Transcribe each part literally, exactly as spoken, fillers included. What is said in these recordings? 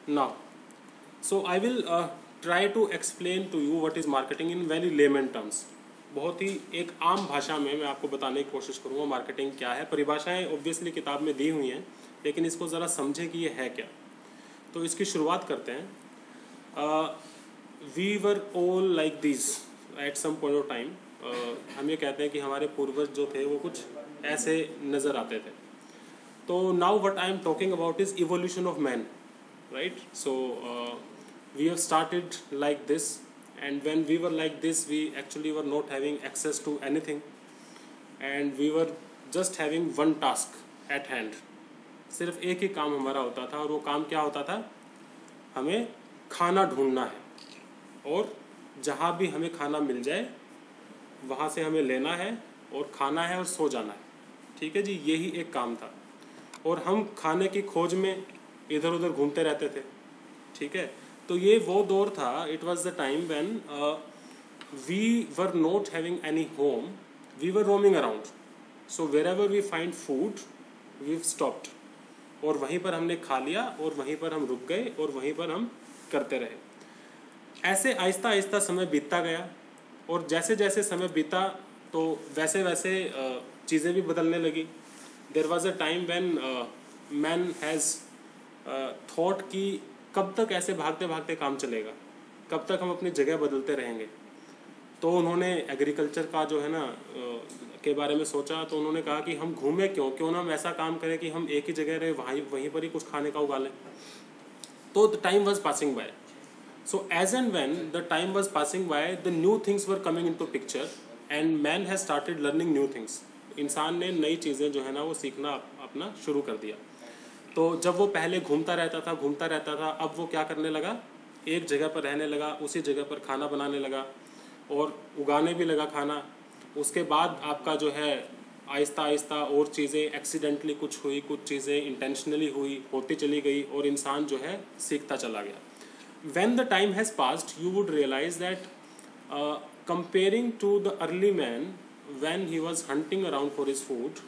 Now, so I will uh, try to explain to you what is marketing in very layman terms. बहुत ही एक आम भाषा में मैं आपको बताने की कोशिश करूँगा मार्केटिंग क्या है. परिभाषाएं ऑब्वियसली किताब में दी हुई हैं, लेकिन इसको ज़रा समझें कि ये है क्या. तो इसकी शुरुआत करते हैं. We were all like this at some point of time. हम ये कहते हैं कि हमारे पूर्वज जो थे वो कुछ ऐसे नज़र आते थे. तो now what I am talking about is evolution of man, right? So uh, we have started like this, and when we were like this we actually were not having access to anything, and we were just having one task at hand. सिर्फ एक ही काम हमारा होता था, और वो काम क्या होता था? हमें खाना ढूंढना है, और जहाँ भी हमें खाना मिल जाए वहाँ से हमें लेना है और खाना है और सो जाना है. ठीक है जी, यही एक काम था. और हम खाने की खोज में इधर उधर घूमते रहते थे. ठीक है, तो ये वो दौर था. It was the time when we were not having any home, we were roaming around. So wherever we find food we stopped, और वहीं पर हमने खा लिया और वहीं पर हम रुक गए और वहीं पर हम करते रहे. ऐसे आहिस्ता आहिस्ता समय बीतता गया, और जैसे जैसे समय बीता तो वैसे वैसे uh, चीज़ें भी बदलने लगी. There was a time when man has thought कि कब तक ऐसे भागते भागते काम चलेगा, कब तक हम अपनी जगह बदलते रहेंगे. तो उन्होंने एग्रीकल्चर का जो है ना के बारे में सोचा. तो उन्होंने कहा कि हम घूमें क्यों, क्यों ना हम ऐसा काम करें कि हम एक ही जगह रहे, वहीं वहीं पर ही कुछ खाने का उगा लें. तो the time was passing by. So as and when the time was passing by the new things were coming into picture, and man has started learning new things. इंसान ने नई चीज़ें जो है ना वो सीखना अपना शुरू कर दिया. तो जब वो पहले घूमता रहता था घूमता रहता था अब वो क्या करने लगा? एक जगह पर रहने लगा, उसी जगह पर खाना बनाने लगा और उगाने भी लगा खाना. उसके बाद आपका जो है आहिस्ता आहिस्ता और चीज़ें एक्सीडेंटली कुछ हुई, कुछ चीज़ें इंटेंशनली हुई, होती चली गई, और इंसान जो है सीखता चला गया. When the time has passed you would realise that comparing to the early man when he was hunting around for his food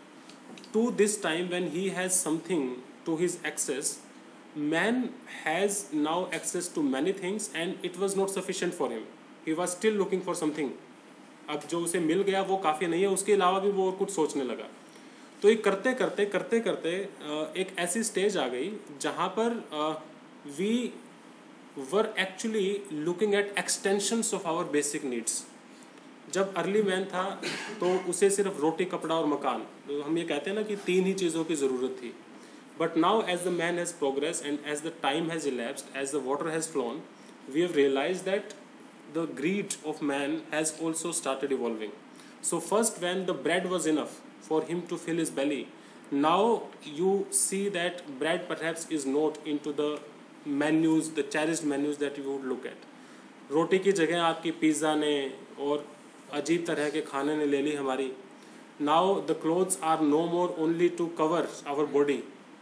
to this time when he has something to his access, man has now access to many things and it was not sufficient for him. He was still looking for something. अब जो उसे मिल गया वो काफ़ी नहीं है, उसके अलावा भी वो और कुछ सोचने लगा. तो ये करते करते करते करते एक ऐसी स्टेज आ गई जहाँ पर we were actually looking at extensions of our basic needs. जब अर्ली मैन था तो उसे सिर्फ रोटी, कपड़ा और मकान, तो हम ये कहते हैं ना कि तीन ही चीज़ों की ज़रूरत थी. But now as the man has progress and as the time has elapsed, as the water has flown, we have realise that the greed of man has also started evolving. So first when the bread was enough for him to fill his belly, now you see that bread perhaps is not into the menus, the cherished menus that you would look at. रोटी की जगह आपकी pizza ने और अजीब तरह के खाने ने ले ली हमारी. Now the clothes are no more only to cover our body.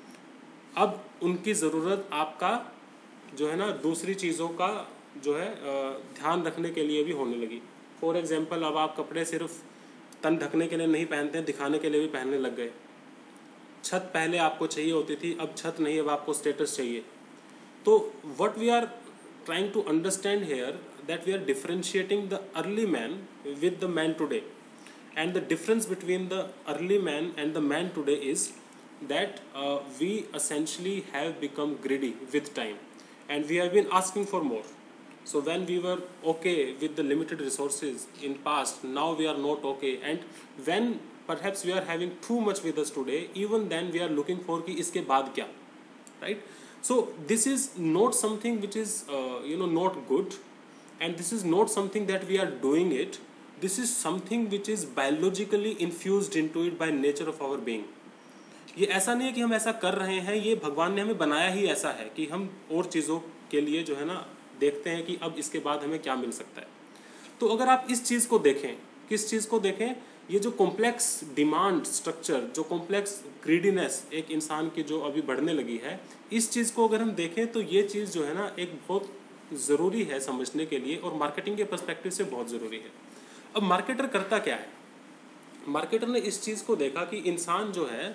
अब उनकी ज़रूरत आपका जो है ना दूसरी चीज़ों का जो है ध्यान रखने के लिए भी होने लगी. फॉर एग्जांपल, अब आप कपड़े सिर्फ तन ढकने के लिए नहीं पहनते हैं, दिखाने के लिए भी पहनने लग गए. छत पहले आपको चाहिए होती थी, अब छत नहीं, अब आपको स्टेटस चाहिए. तो what we are trying to understand here that we are differentiating the early man with the man today, and the difference between the early man and the man today is that uh, we essentially have become greedy with time and we have been asking for more. So when we were okay with the limited resources in past, now we are not okay, and when perhaps we are having too much with us today, even then we are looking for कि इसके बाद क्या, right? So this is not something which is uh, you know not good, and this is not something that we are doing it. This is something which is biologically infused into it by nature of our being. ये ऐसा नहीं है कि हम ऐसा कर रहे हैं, ये भगवान ने हमें बनाया ही ऐसा है कि हम और चीज़ों के लिए जो है ना देखते हैं कि अब इसके बाद हमें क्या मिल सकता है. तो अगर आप इस चीज़ को देखें, किस चीज़ को देखें, ये जो कॉम्प्लेक्स डिमांड स्ट्रक्चर, जो कॉम्प्लेक्स ग्रीडीनेस एक इंसान की जो अभी बढ़ने लगी है, इस चीज़ को अगर हम देखें तो ये चीज़ जो है ना एक बहुत ज़रूरी है समझने के लिए, और मार्केटिंग के पर्सपेक्टिव से बहुत ज़रूरी है. अब मार्केटर करता क्या है? मार्केटर ने इस चीज़ को देखा कि इंसान जो है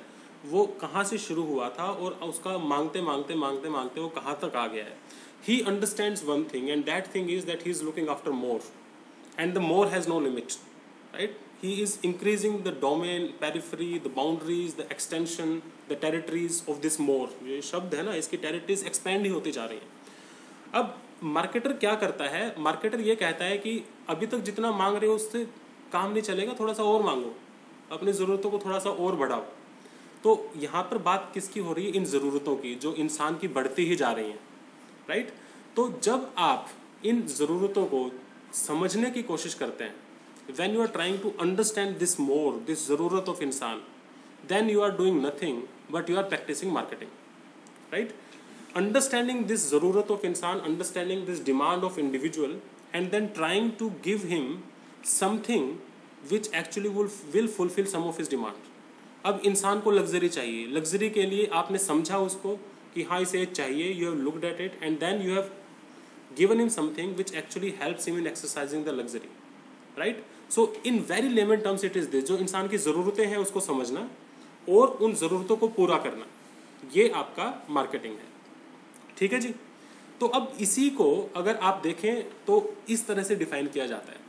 वो कहाँ से शुरू हुआ था और उसका मांगते मांगते मांगते मांगते वो कहाँ तक आ गया है. He understands one thing, and that thing is that he is looking after more, and the more has no limit, right? He is increasing the domain, periphery, the boundaries, the extension, the territories of this more. ये शब्द है ना, इसकी territories expand ही होती जा रही हैं. अब मार्केटर क्या करता है? मार्केटर ये कहता है कि अभी तक जितना मांग रहे हो उससे काम नहीं चलेगा, थोड़ा सा और मांगो, अपनी ज़रूरतों को थोड़ा सा और बढ़ाओ. तो यहाँ पर बात किसकी हो रही है? इन ज़रूरतों की, जो इंसान की बढ़ती ही जा रही हैं, राइट? तो जब आप इन ज़रूरतों को समझने की कोशिश करते हैं, when you are trying to understand this more, this ज़रूरत ऑफ इंसान, then you are doing nothing but you are practising marketing, right? Understanding this ज़रूरत ऑफ इंसान, understanding this demand of individual, and then trying to give him something which actually will fulfil some of his demand. अब इंसान को luxury चाहिए, luxury के लिए आपने समझा उसको कि हाँ इसे चाहिए, you have looked at it and then you have given him something which actually helps him in exercising the luxury, right? So in very layman terms it is this, जो इंसान की ज़रूरतें हैं उसको समझना और उन ज़रूरतों को पूरा करना, ये आपका मार्केटिंग है. ठीक है जी. तो अब इसी को अगर आप देखें तो इस तरह से डिफाइन किया जाता है.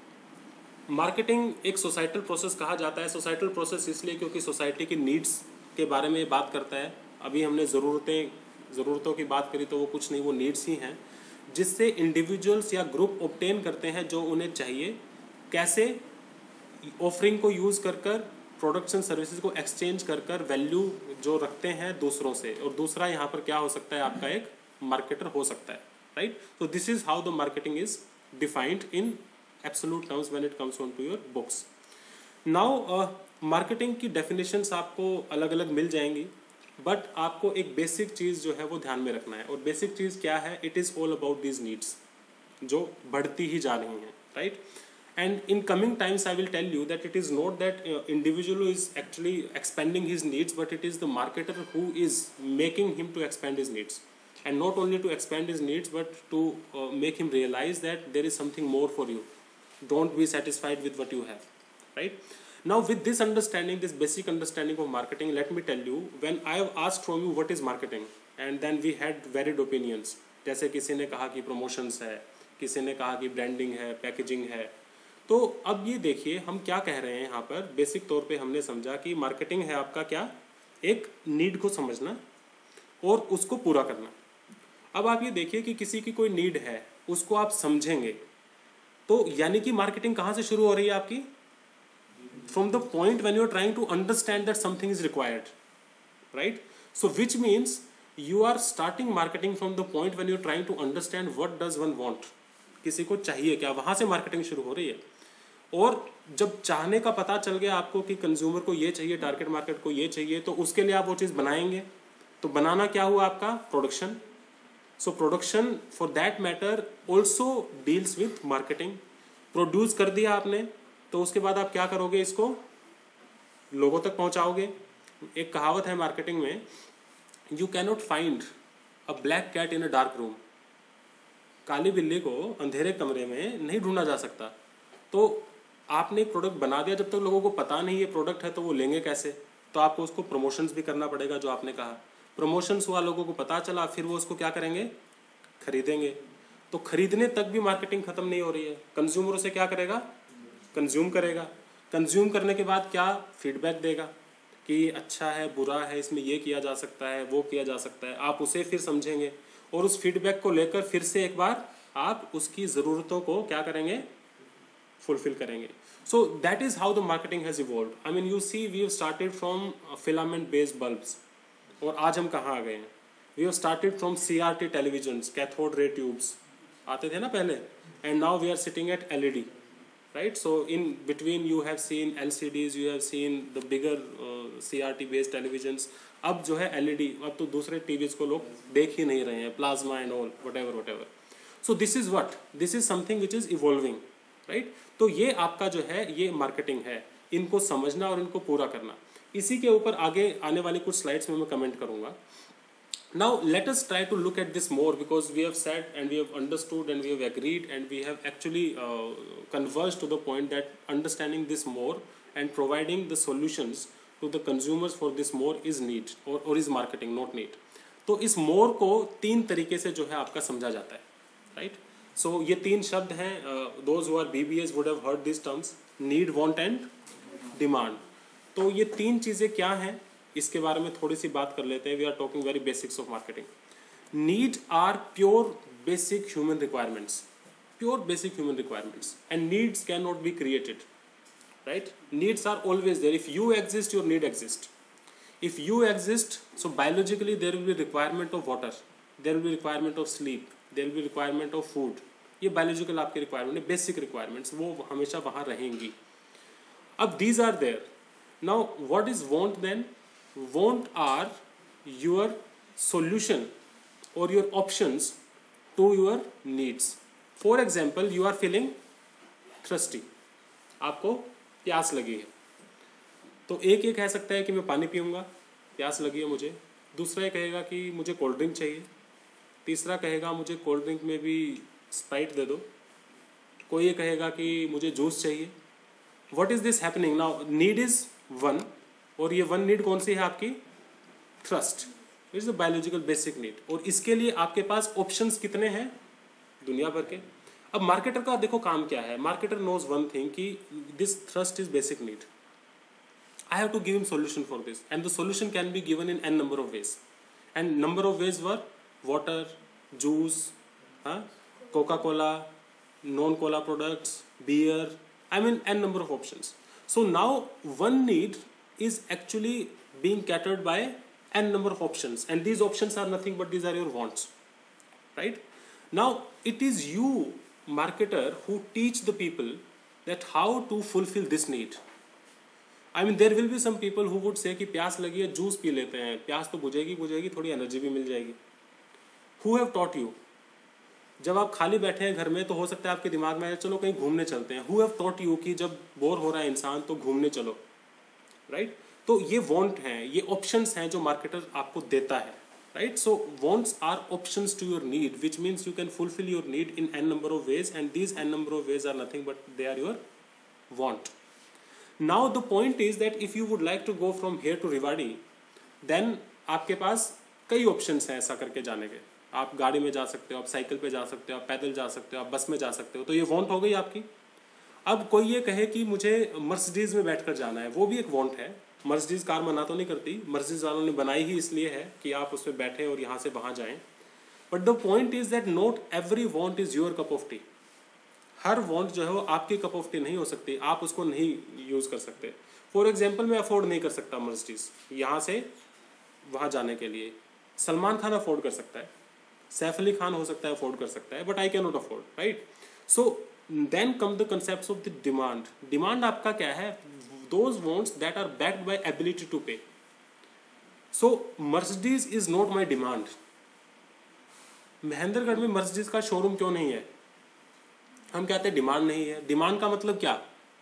मार्केटिंग एक सोसाइटल प्रोसेस कहा जाता है. सोसाइटल प्रोसेस इसलिए क्योंकि सोसाइटी की नीड्स के बारे में बात करता है. अभी हमने ज़रूरतें ज़रूरतों की बात करी तो वो कुछ नहीं, वो नीड्स ही हैं जिससे इंडिविजुअल्स या ग्रुप ऑब्टेन करते हैं जो उन्हें चाहिए. कैसे? ऑफरिंग को यूज़ कर कर, प्रोडक्ट्स एंड सर्विसेज को एक्सचेंज कर कर वैल्यू जो रखते हैं दूसरों से. और दूसरा यहाँ पर क्या हो सकता है? आपका एक मार्केटर हो सकता है, राइट? तो this is how the marketing is defined in absolute terms when it comes on to your books. Now marketing की डेफिनेशंस आपको अलग अलग मिल जाएंगी, बट आपको एक बेसिक चीज़ जो है वो ध्यान में रखना है. और बेसिक चीज़ क्या है? It is all about these needs जो बढ़ती ही जा रही हैं, right? And in coming times I will tell you that it is not that individual is actually expanding his needs, but it is the marketer who is making him to expand his needs. And not only to expand his needs but to make him realise that there is something more for you. Don't be satisfied with what you have, right? Now with this understanding, this basic understanding of marketing, let me tell you, when I have asked from you what is marketing, and then we had varied opinions. जैसे किसी ने कहा कि promotions है, किसी ने कहा कि branding है, packaging है. तो अब ये देखिए हम क्या कह रहे हैं यहाँ पर. बेसिक तौर पे हमने समझा कि marketing है आपका क्या? एक need को समझना और उसको पूरा करना. अब आप ये देखिए कि किसी की कोई need है, उसको आप समझेंगे, तो यानी कि marketing कहाँ से शुरू हो रही है आपकी? From the point when you are trying to understand that something is required, right? So which means you are starting marketing from the point when you are trying to understand what does one want. किसी को चाहिए क्या, वहाँ से marketing शुरू हो रही है. और जब चाहने का पता चल गया आपको कि कंज्यूमर को ये चाहिए, टारगेट मार्केट को ये चाहिए, तो उसके लिए आप वो चीज़ बनाएंगे. तो बनाना क्या हुआ आपका? Production. So production for that matter also deals with marketing. Produce कर दिया आपने, तो उसके बाद आप क्या करोगे? इसको लोगों तक पहुंचाओगे. एक कहावत है मार्केटिंग में, you cannot find a black cat in a dark room. काली बिल्ली को अंधेरे कमरे में नहीं ढूंढा जा सकता. तो आपने एक प्रोडक्ट बना दिया, जब तक लोगों को पता नहीं ये प्रोडक्ट है तो वो लेंगे कैसे? तो आपको उसको प्रमोशंस भी करना पड़ेगा, जो आपने कहा. प्रमोशंस हुआ, लोगों को पता चला, फिर वो उसको क्या करेंगे? खरीदेंगे. तो खरीदने तक भी मार्केटिंग खत्म नहीं हो रही है. कंज्यूमर उसे क्या करेगा? कंज्यूम करेगा. कंज्यूम करने के बाद क्या फीडबैक देगा कि अच्छा है, बुरा है, इसमें ये किया जा सकता है, वो किया जा सकता है. आप उसे फिर समझेंगे और उस फीडबैक को लेकर फिर से एक बार आप उसकी ज़रूरतों को क्या करेंगे? फुलफिल करेंगे. So that is how the marketing has evolved. I mean you see, we have started from filament based bulbs, और आज हम कहाँ आ गए हैं? We have started from C R T televisions, cathode ray tubes आते थे ना पहले, and now we are sitting at L E D. Right, so in between you have seen L C Ds, you have seen the bigger uh, C R T based televisions. अब जो है L E D, अब तो दूसरे TVs को लोग देख ही नहीं रहे हैं, plasma and all whatever whatever. So this is what, this is something which is evolving, right? तो ये आपका जो है ये मार्केटिंग है. इनको समझना और इनको पूरा करना. इसी के ऊपर आगे आने वाली कुछ स्लाइड्स में मैं कमेंट करूँगा. Now let us try to look at this more, because we have said and we have understood and we have agreed and we have actually uh, converged to the point that understanding this more and providing the solutions to the consumers for this more is need or or is marketing, not need. तो इस more को तीन तरीके से जो है आपका समझा जाता है, right? So ये तीन शब्द हैं, uh, those who are B B As would have heard these terms, need, want and demand. तो ये तीन चीज़ें क्या हैं इसके बारे में थोड़ी सी बात कर लेते हैं. We are talking very basics of marketing. Need are pure basic human requirements, pure basic human requirements, and needs cannot be created, right? Needs are always there. If you exist, your need exists. If you exist, so biologically there will be requirement of water, there will be requirement of sleep, there will be requirement of food. ये biological आपके requirement है, basic requirements, वो हमेशा वहाँ रहेंगी. अब these are there. Now what is want then? Want are your solution or your options to your needs. For example, you are feeling thirsty. आपको प्यास लगी है, तो एक ये कह सकता है कि मैं पानी पीऊँगा, प्यास लगी है मुझे. दूसरा ये कहेगा कि मुझे कोल्ड ड्रिंक चाहिए. तीसरा कहेगा मुझे कोल्ड ड्रिंक में भी स्प्राइट दे दो. कोई ये कहेगा कि मुझे जूस चाहिए. What is this happening now? Need is one, और ये वन नीड कौन सी है आपकी? Thrust. It's the biological basic need. और इसके लिए आपके पास ऑप्शंस कितने हैं? दुनिया भर के. अब मार्केटर का देखो काम क्या है. मार्केटर नोज वन थिंग कि this thrust is basic need. I have to give him solution for this, and the solution can be given in n number of ways, and number of ways were water, juice, huh? Coca-Cola, non-cola products, beer. I mean n number of options. So now one need is actually being catered by n number of options, and these options are nothing but these are your wants, right? Now it is you, marketer, who teach the people that how to fulfill this need. I mean there will be some people who would say कि प्यास लगी है, juice P लेते हैं, प्यास तो बुझेगी बुझेगी थोड़ी energy भी मिल जाएगी. Who have taught you? जब आप खाली बैठे हैं घर में तो हो सकता है आपके दिमाग में आए चलो कहीं घूमने चलते हैं. हु हैव टॉट यू कि जब बोर हो रहा है इंसान तो घूमने चलो, राइट right? तो ये वॉन्ट हैं, ये ऑप्शंस हैं जो मार्केटर आपको देता है, right? So wants are options to your need, which means you can fulfil your need in n number of ways, and these n number of ways are nothing but they are your want. Now the point is that if you would like to go from here to Rewari, then आपके पास कई options हैं ऐसा करके जाने के. आप गाड़ी में जा सकते हो, आप साइकिल पे जा सकते हो, आप पैदल जा सकते हो, आप बस में जा सकते हो. तो ये want हो गई आपकी. अब कोई ये कहे कि मुझे मर्सिडीज में बैठकर जाना है, वो भी एक want है. मर्सिडीज कार मना तो नहीं करती, मर्सिडीज वालों ने बनाई ही इसलिए है कि आप उसमें बैठे और यहाँ से वहाँ जाएं. But the point is that not every want is your cup of tea. हर वॉन्ट जो है वो आपकी कप ऑफ टी नहीं हो सकती, आप उसको नहीं यूज़ कर सकते. फॉर एग्जांपल मैं अफोर्ड नहीं कर सकता मर्सिडीज यहाँ से वहाँ जाने के लिए. सलमान खान अफोर्ड कर सकता है, सैफ अली खान हो सकता है अफोर्ड कर सकता है, but I can not afford, right? So then come the concept of the demand. Demand आपका क्या है? Those wants that are backed by ability to pay. So Mercedes is not my demand. Mahendragarh में Mercedes का showroom क्यों नहीं है? हम कहते हैं डिमांड नहीं है. डिमांड का मतलब क्या?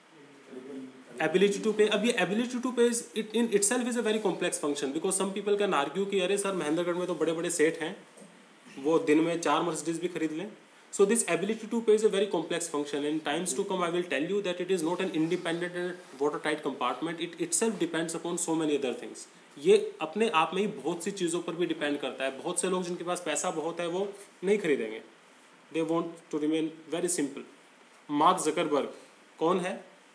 Ability to pay. अब ये ability to pay it in itself is a very complex function, because some people can argue कि अरे सर महेंद्रगढ़ में तो बड़े बड़े सेठ हैं, वो दिन में चार मर्सिडीज भी खरीद लें. So this ability to pay is a very complex function. In times to come I will tell you that it is not an independent and water tight compartment. It itself depends upon so many other things. ये अपने आप में ही बहुत सी चीज़ों पर भी depend करता है. बहुत से लोग जिनके पास पैसा बहुत है वो नहीं खरीदेंगे. They want to remain very simple. Mark Zuckerberg कौन है?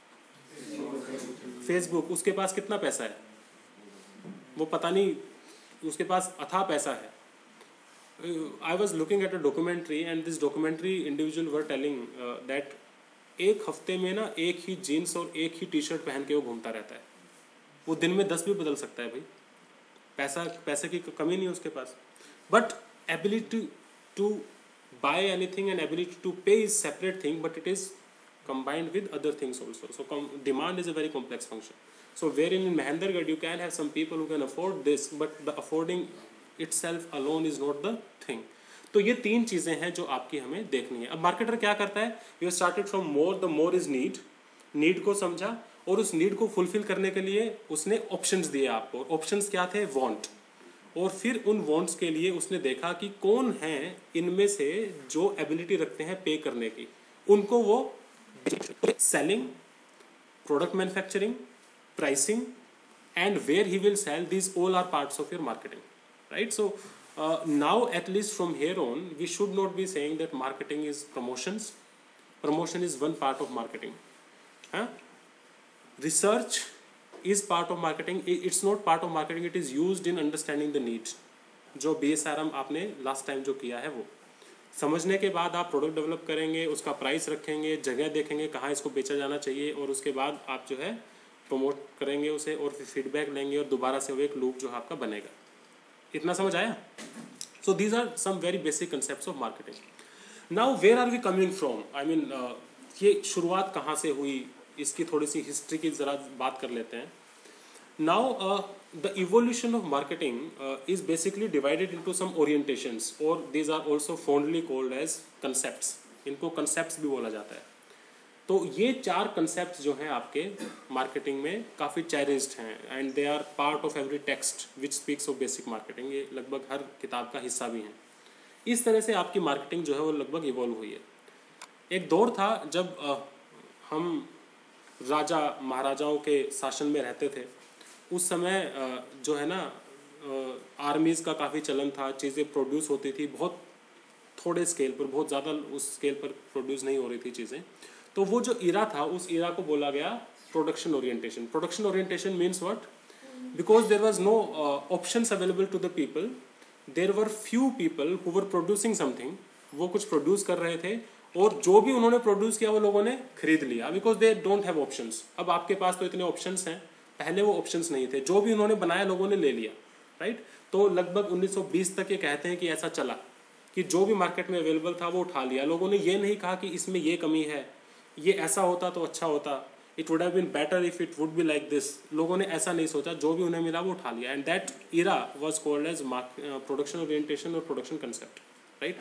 फेसबुक. उसके पास कितना पैसा है? वो पता नहीं, उसके पास अथाह पैसा है. I was looking at a documentary and this documentary individual were telling that एक हफ्ते में ना एक ही जीन्स और एक ही टी शर्ट पहन के वो घूमता रहता है. वो दिन में दस भी बदल सकता है भाई. पैसा पैसे की कमी नहीं है उसके पास. But ability to buy anything and ability to pay is separate thing, but it is combined with other things also. So com demand is a very complex function. So wherein in Mahendragarh you can have some people who can afford this, but the affording itself alone is not the thing. तो ये तीन चीज़ें हैं जो आपकी हमें देखनी है. अब मार्केटर क्या करता है? You started from more, the more is need. Need को समझा और उस नीड को फुलफिल करने के लिए उसने ऑप्शंस दिए आपको. ऑप्शंस क्या थे? वांट. और फिर उन वॉन्ट्स के लिए उसने देखा कि कौन हैं इनमें से जो एबिलिटी रखते हैं पे करने की. उनको वो selling, product manufacturing, pricing and where he will sell. These all are parts of your marketing, right? So uh, now at least from here on we should not be saying that marketing is promotions. Promotion is one part of marketing. huh? Research is part of marketing. It's not part of marketing, it is used in understanding the needs. जो B S R M आपने last time जो किया है वो समझने के बाद आप प्रोडक्ट डेवलप करेंगे, उसका प्राइस रखेंगे, जगह देखेंगे कहाँ इसको बेचा जाना चाहिए, और उसके बाद आप जो है प्रमोट करेंगे उसे, और फिर फीडबैक लेंगे, और दोबारा से वो एक लूप जो आपका बनेगा. इतना समझ आया? So these are some very basic concepts of marketing. Now where are we coming from? I mean ये शुरुआत कहाँ से हुई, इसकी थोड़ी सी हिस्ट्री की ज़रा बात कर लेते हैं. Now the evolution of marketing uh, is basically divided into some orientations, or these are also fondly called as concepts. इनको concepts भी बोला जाता है. तो ये चार concepts जो हैं आपके marketing में काफ़ी cherished हैं, and they are part of every text which speaks of basic marketing. ये लगभग हर किताब का हिस्सा भी हैं. इस तरह से आपकी marketing जो है वो लगभग evolve हुई है. एक दौर था जब uh, हम राजा महाराजाओं के शासन में रहते थे. उस समय जो है ना आर्मीज़ का काफ़ी चलन था, चीज़ें प्रोड्यूस होती थी बहुत थोड़े स्केल पर, बहुत ज़्यादा उस स्केल पर प्रोड्यूस नहीं हो रही थी चीज़ें. तो वो जो इरा था, उस इरा को बोला गया production orientation. Production orientation means what? Because there was no options available to the people, there were few people who were producing something. वो कुछ प्रोड्यूस कर रहे थे, और जो भी उन्होंने प्रोड्यूस किया वो लोगों ने खरीद लिया, because they don't have options. अब आपके पास तो इतने ऑप्शंस हैं, पहले वो ऑप्शंस नहीं थे. जो भी उन्होंने बनाया लोगों ने ले लिया, राइट. तो लगभग उन्नीस सौ बीस तक ये कहते हैं कि ऐसा चला कि जो भी मार्केट में अवेलेबल था वो उठा लिया. लोगों ने ये नहीं कहा कि इसमें ये कमी है, ये ऐसा होता तो अच्छा होता, it would have been better if it would be like this. लोगों ने ऐसा नहीं सोचा, जो भी उन्हें मिला वो उठा लिया. And that era was called as production orientation और प्रोडक्शन कंसेप्ट, राइट.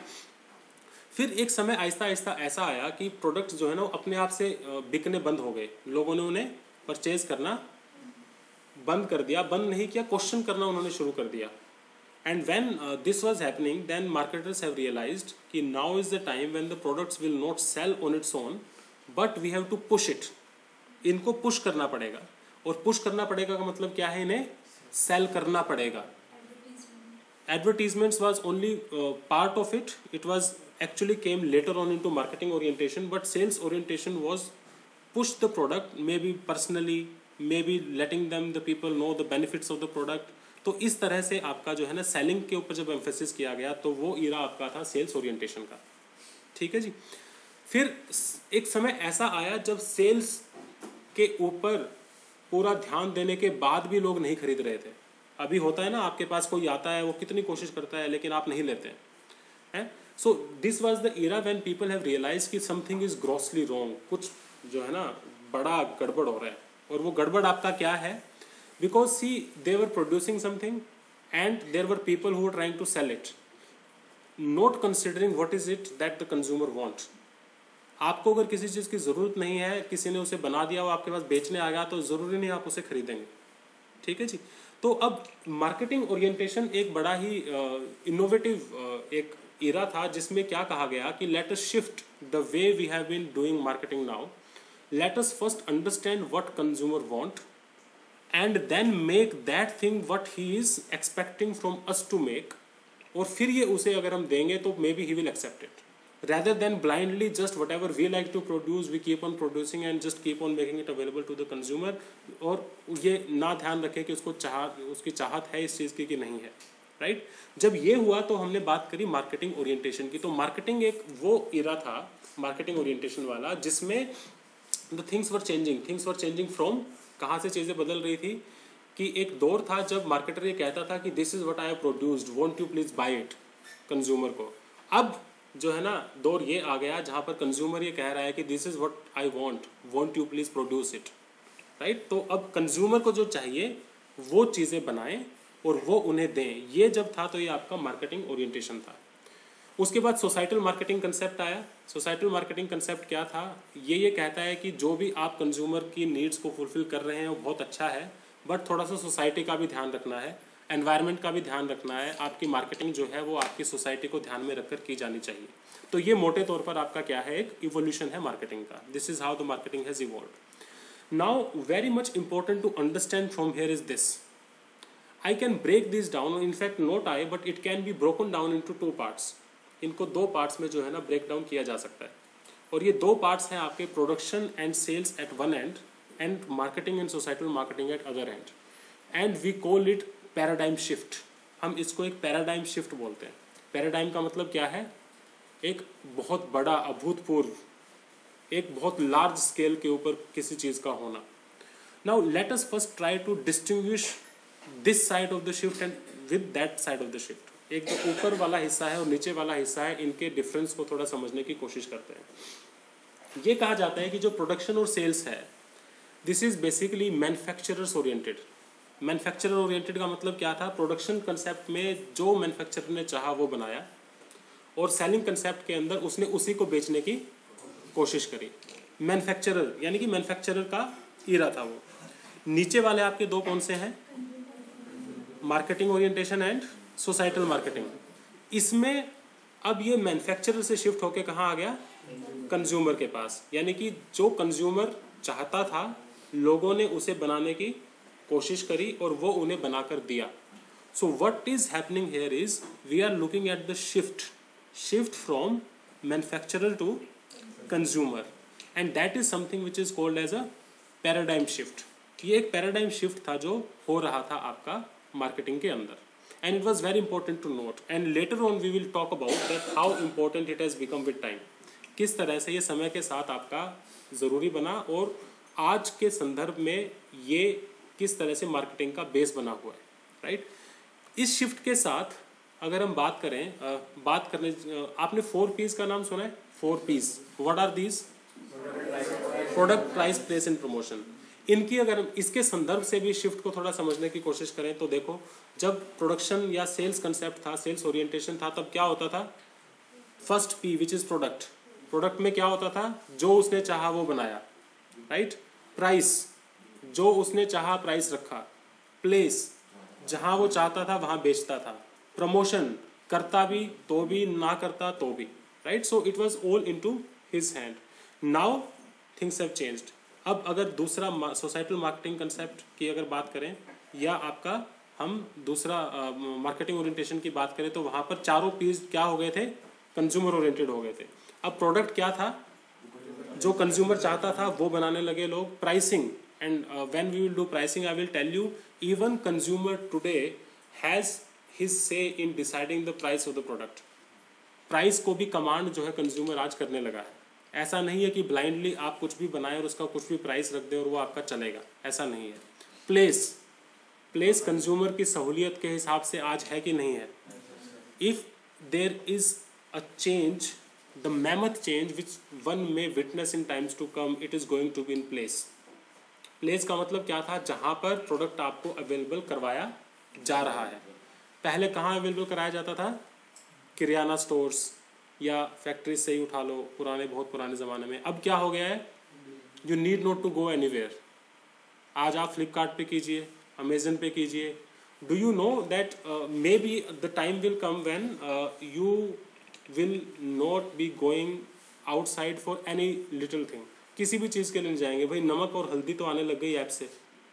फिर एक समय आहिस्ता आहिस्ता ऐसा आया कि प्रोडक्ट्स जो है ना अपने आप से बिकने बंद हो गए. लोगों ने उन्हें परचेज करना बंद कर दिया. बंद नहीं किया, क्वेश्चन करना उन्होंने शुरू कर दिया. And when this was happening, then marketers have realised कि now is the time when the products will not sell on its own, but we have to push it. इनको पुश करना पड़ेगा. और पुश करना पड़ेगा का मतलब क्या है? इन्हें सेल करना पड़ेगा. Advertisements was only part of it. It was actually came later on into marketing orientation, but sales orientation was push the product, maybe personally, maybe letting them the people know the benefits of the product. तो इस तरह से आपका जो है ना selling के ऊपर जब एम्फेसिस किया गया, तो वो इरा आपका था सेल्स ओरिएंटेशन का. ठीक है जी. फिर एक समय ऐसा आया जब सेल्स के ऊपर पूरा ध्यान देने के बाद भी लोग नहीं खरीद रहे थे. अभी होता है ना, आपके पास कोई आता है, वो कितनी कोशिश करता है, लेकिन आप नहीं लेते हैं. So this was the era when people have realise कि समथिंग इज ग्रॉसली रॉन्ग. कुछ जो है ना बड़ा गड़बड़ हो रहा है. और वो गड़बड़ आपका क्या है? Because see they were producing something and there were people who were trying to sell it, not considering what is it that the consumer want. आपको अगर किसी चीज़ की ज़रूरत नहीं है, किसी ने उसे बना दिया, वो आपके पास बेचने आ गया, तो ज़रूरी नहीं आप उसे खरीदेंगे. ठीक है जी. तो अब मार्केटिंग ओरिएंटेशन एक बड़ा ही इनोवेटिव uh, एक इरा था, जिसमें क्या कहा गया कि let us shift the way we have been doing marketing now. Let us first understand what consumer want, and then make that thing what he is expecting from us to make. और फिर ये उसे अगर हम देंगे तो maybe he will accept it, rather than blindly just whatever we like to produce we keep on producing and just keep on making it available to the consumer. और ये ना ध्यान रखें कि उसको चाह उसकी चाहत है इस चीज़ की कि नहीं है, राइट right? जब ये हुआ तो हमने बात करी मार्केटिंग ओरिएंटेशन की. तो मार्केटिंग एक वो इरा था मार्केटिंग ओरिएंटेशन वाला, जिसमें the things were changing things were changing from कहाँ से चीज़ें बदल रही थी कि एक दौर था जब मार्केटर ये कहता था कि this is what I have produced, won't you please buy it, consumer को. अब जो है ना दौर ये आ गया जहाँ पर कंज्यूमर ये कह रहा है कि this is what I want, won't you please produce it, right. तो अब कंज्यूमर को जो चाहिए वो चीज़ें बनाएं और वो उन्हें दें. ये जब था तो ये आपका मार्केटिंग ओरिएंटेशन था. उसके बाद सोसाइटल मार्केटिंग कंसेप्ट आया. सोसाइटल मार्केटिंग कंसेप्ट क्या था? ये ये कहता है कि जो भी आप कंज्यूमर की नीड्स को फुलफिल कर रहे हैं वो बहुत अच्छा है, बट थोड़ा सा सोसाइटी का भी ध्यान रखना है, एनवायरनमेंट का भी ध्यान रखना है. आपकी मार्केटिंग जो है वो आपकी सोसाइटी को ध्यान में रखकर की जानी चाहिए. तो ये मोटे तौर पर आपका क्या है, एक इवोल्यूशन है मार्केटिंग का. This is how the marketing has evolved. Now, very much important to understand from here is this. I can break this down, in fact not I, but it can be broken down into two parts. इनको दो parts में जो है ना break down किया जा सकता है. और ये दो parts हैं आपके production and sales at one end and marketing and societal marketing at other end. And we call it paradigm shift. हम इसको एक paradigm shift बोलते हैं. Paradigm का मतलब क्या है? एक बहुत बड़ा अभूतपूर्व, एक बहुत large scale के ऊपर किसी चीज़ का होना. Now let us first try to distinguish this side of the shift and with that side of the shift. एक जो ऊपर वाला हिस्सा है और नीचे वाला हिस्सा है, इनके डिफरेंस को थोड़ा समझने की कोशिश करते हैं. ये कहा जाता है कि जो प्रोडक्शन और सेल्स है, this is basically manufacturers oriented. Manufacturer oriented का मतलब क्या था? प्रोडक्शन कंसेप्ट में जो मैन्युफैक्चरर ने चाहा वो बनाया, और सेलिंग कंसेप्ट के अंदर उसने उसी को बेचने की कोशिश करी. मैन्युफैक्चरर यानी कि मैन्युफैक्चरर का ईरा था वो. नीचे वाले आपके दो कौन से हैं? Marketing orientation and societal marketing. इसमें अब ये मैन्युफैक्चरर से शिफ्ट होके कहाँ आ गया? कंज्यूमर के पास. यानी कि जो कंज्यूमर चाहता था, लोगों ने उसे बनाने की कोशिश करी और वो उन्हें बनाकर दिया. So what is happening here is we are looking at the shift shift from manufacturer to consumer, and that is something which is called as a paradigm shift. ये एक पैराडाइम शिफ्ट था जो हो रहा था आपका मार्केटिंग के अंदर. And it was very important to note, and later on we will talk about that how important it has become with time. किस तरह से ये समय के साथ आपका ज़रूरी बना और आज के संदर्भ में ये किस तरह से मार्केटिंग का बेस बना हुआ है. राइट. इस शिफ्ट के साथ अगर हम बात करें, आ, बात करने आ, आपने फोर पीस का नाम सुना है? Four Ps, what are these? Product, price, place and promotion. इनकी अगर हम इसके संदर्भ से भी शिफ्ट को थोड़ा समझने की कोशिश करें तो देखो, जब प्रोडक्शन या सेल्स कंसेप्ट था, सेल्स ओरिएंटेशन था, तब क्या होता था? First P which is product. Product में क्या होता था? जो उसने चाहा वो बनाया. राइट. प्राइस, जो उसने चाहा प्राइस रखा. प्लेस, जहां वो चाहता था वहां बेचता था. प्रमोशन, करता भी तो भी, ना करता तो भी. Right. So it was all into his hand. Now things have changed. अब अगर दूसरा सोसाइटल मार्केटिंग कंसेप्ट की अगर बात करें, या आपका हम दूसरा मार्केटिंग ओरिएंटेशन की बात करें, तो वहाँ पर चारों पीस क्या हो गए थे? कंज्यूमर ओरिएंटेड हो गए थे. अब प्रोडक्ट क्या था? जो कंज्यूमर चाहता था वो बनाने लगे लोग. Pricing, and when we will do pricing I will tell you, even consumer today has his say in deciding the price of the product. Price को भी कमांड जो है कंज्यूमर आज करने लगा है. ऐसा नहीं है कि ब्लाइंडली आप कुछ भी बनाएं और उसका कुछ भी प्राइस रख दें और वो आपका चलेगा. ऐसा नहीं है. प्लेस, प्लेस कंज्यूमर की सहूलियत के हिसाब से आज है कि नहीं है? If there is a change, the mammoth change which one may witness in times to come, it is going to be in place. Place का मतलब क्या था? जहाँ पर प्रोडक्ट आपको अवेलेबल करवाया जा रहा है. पहले कहाँ अवेलेबल कराया जाता था? किराना स्टोर्स या फैक्ट्री से ही उठा लो, पुराने बहुत पुराने ज़माने में. अब क्या हो गया है? You need not to go anywhere. आज आप फ्लिपकार्ट पे कीजिए, अमेजन पे कीजिए. Do you know that may be the time will come when you will not be going outside for any little thing. किसी भी चीज़ के लिए जाएंगे, भाई नमक और हल्दी तो आने लग गई ऐप से,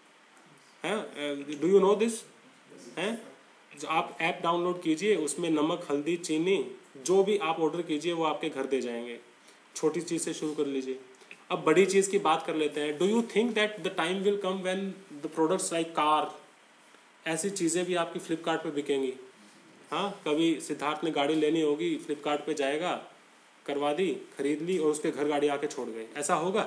हैं? Do you know this? हैं? आप ऐप डाउनलोड कीजिए, उसमें नमक, हल्दी, चीनी, जो भी आप ऑर्डर कीजिए वो आपके घर दे जाएंगे. छोटी चीज़ से शुरू कर लीजिए. अब बड़ी चीज़ की बात कर लेते हैं. Do you think that the time will come when the products like car, ऐसी चीज़ें भी आपकी फ्लिपकार्ट पे बिकेंगी? हाँ, कभी सिद्धार्थ ने गाड़ी लेनी होगी, फ्लिपकार्ट पे जाएगा, करवा दी, खरीद ली और उसके घर गाड़ी आके छोड़ गई. ऐसा होगा?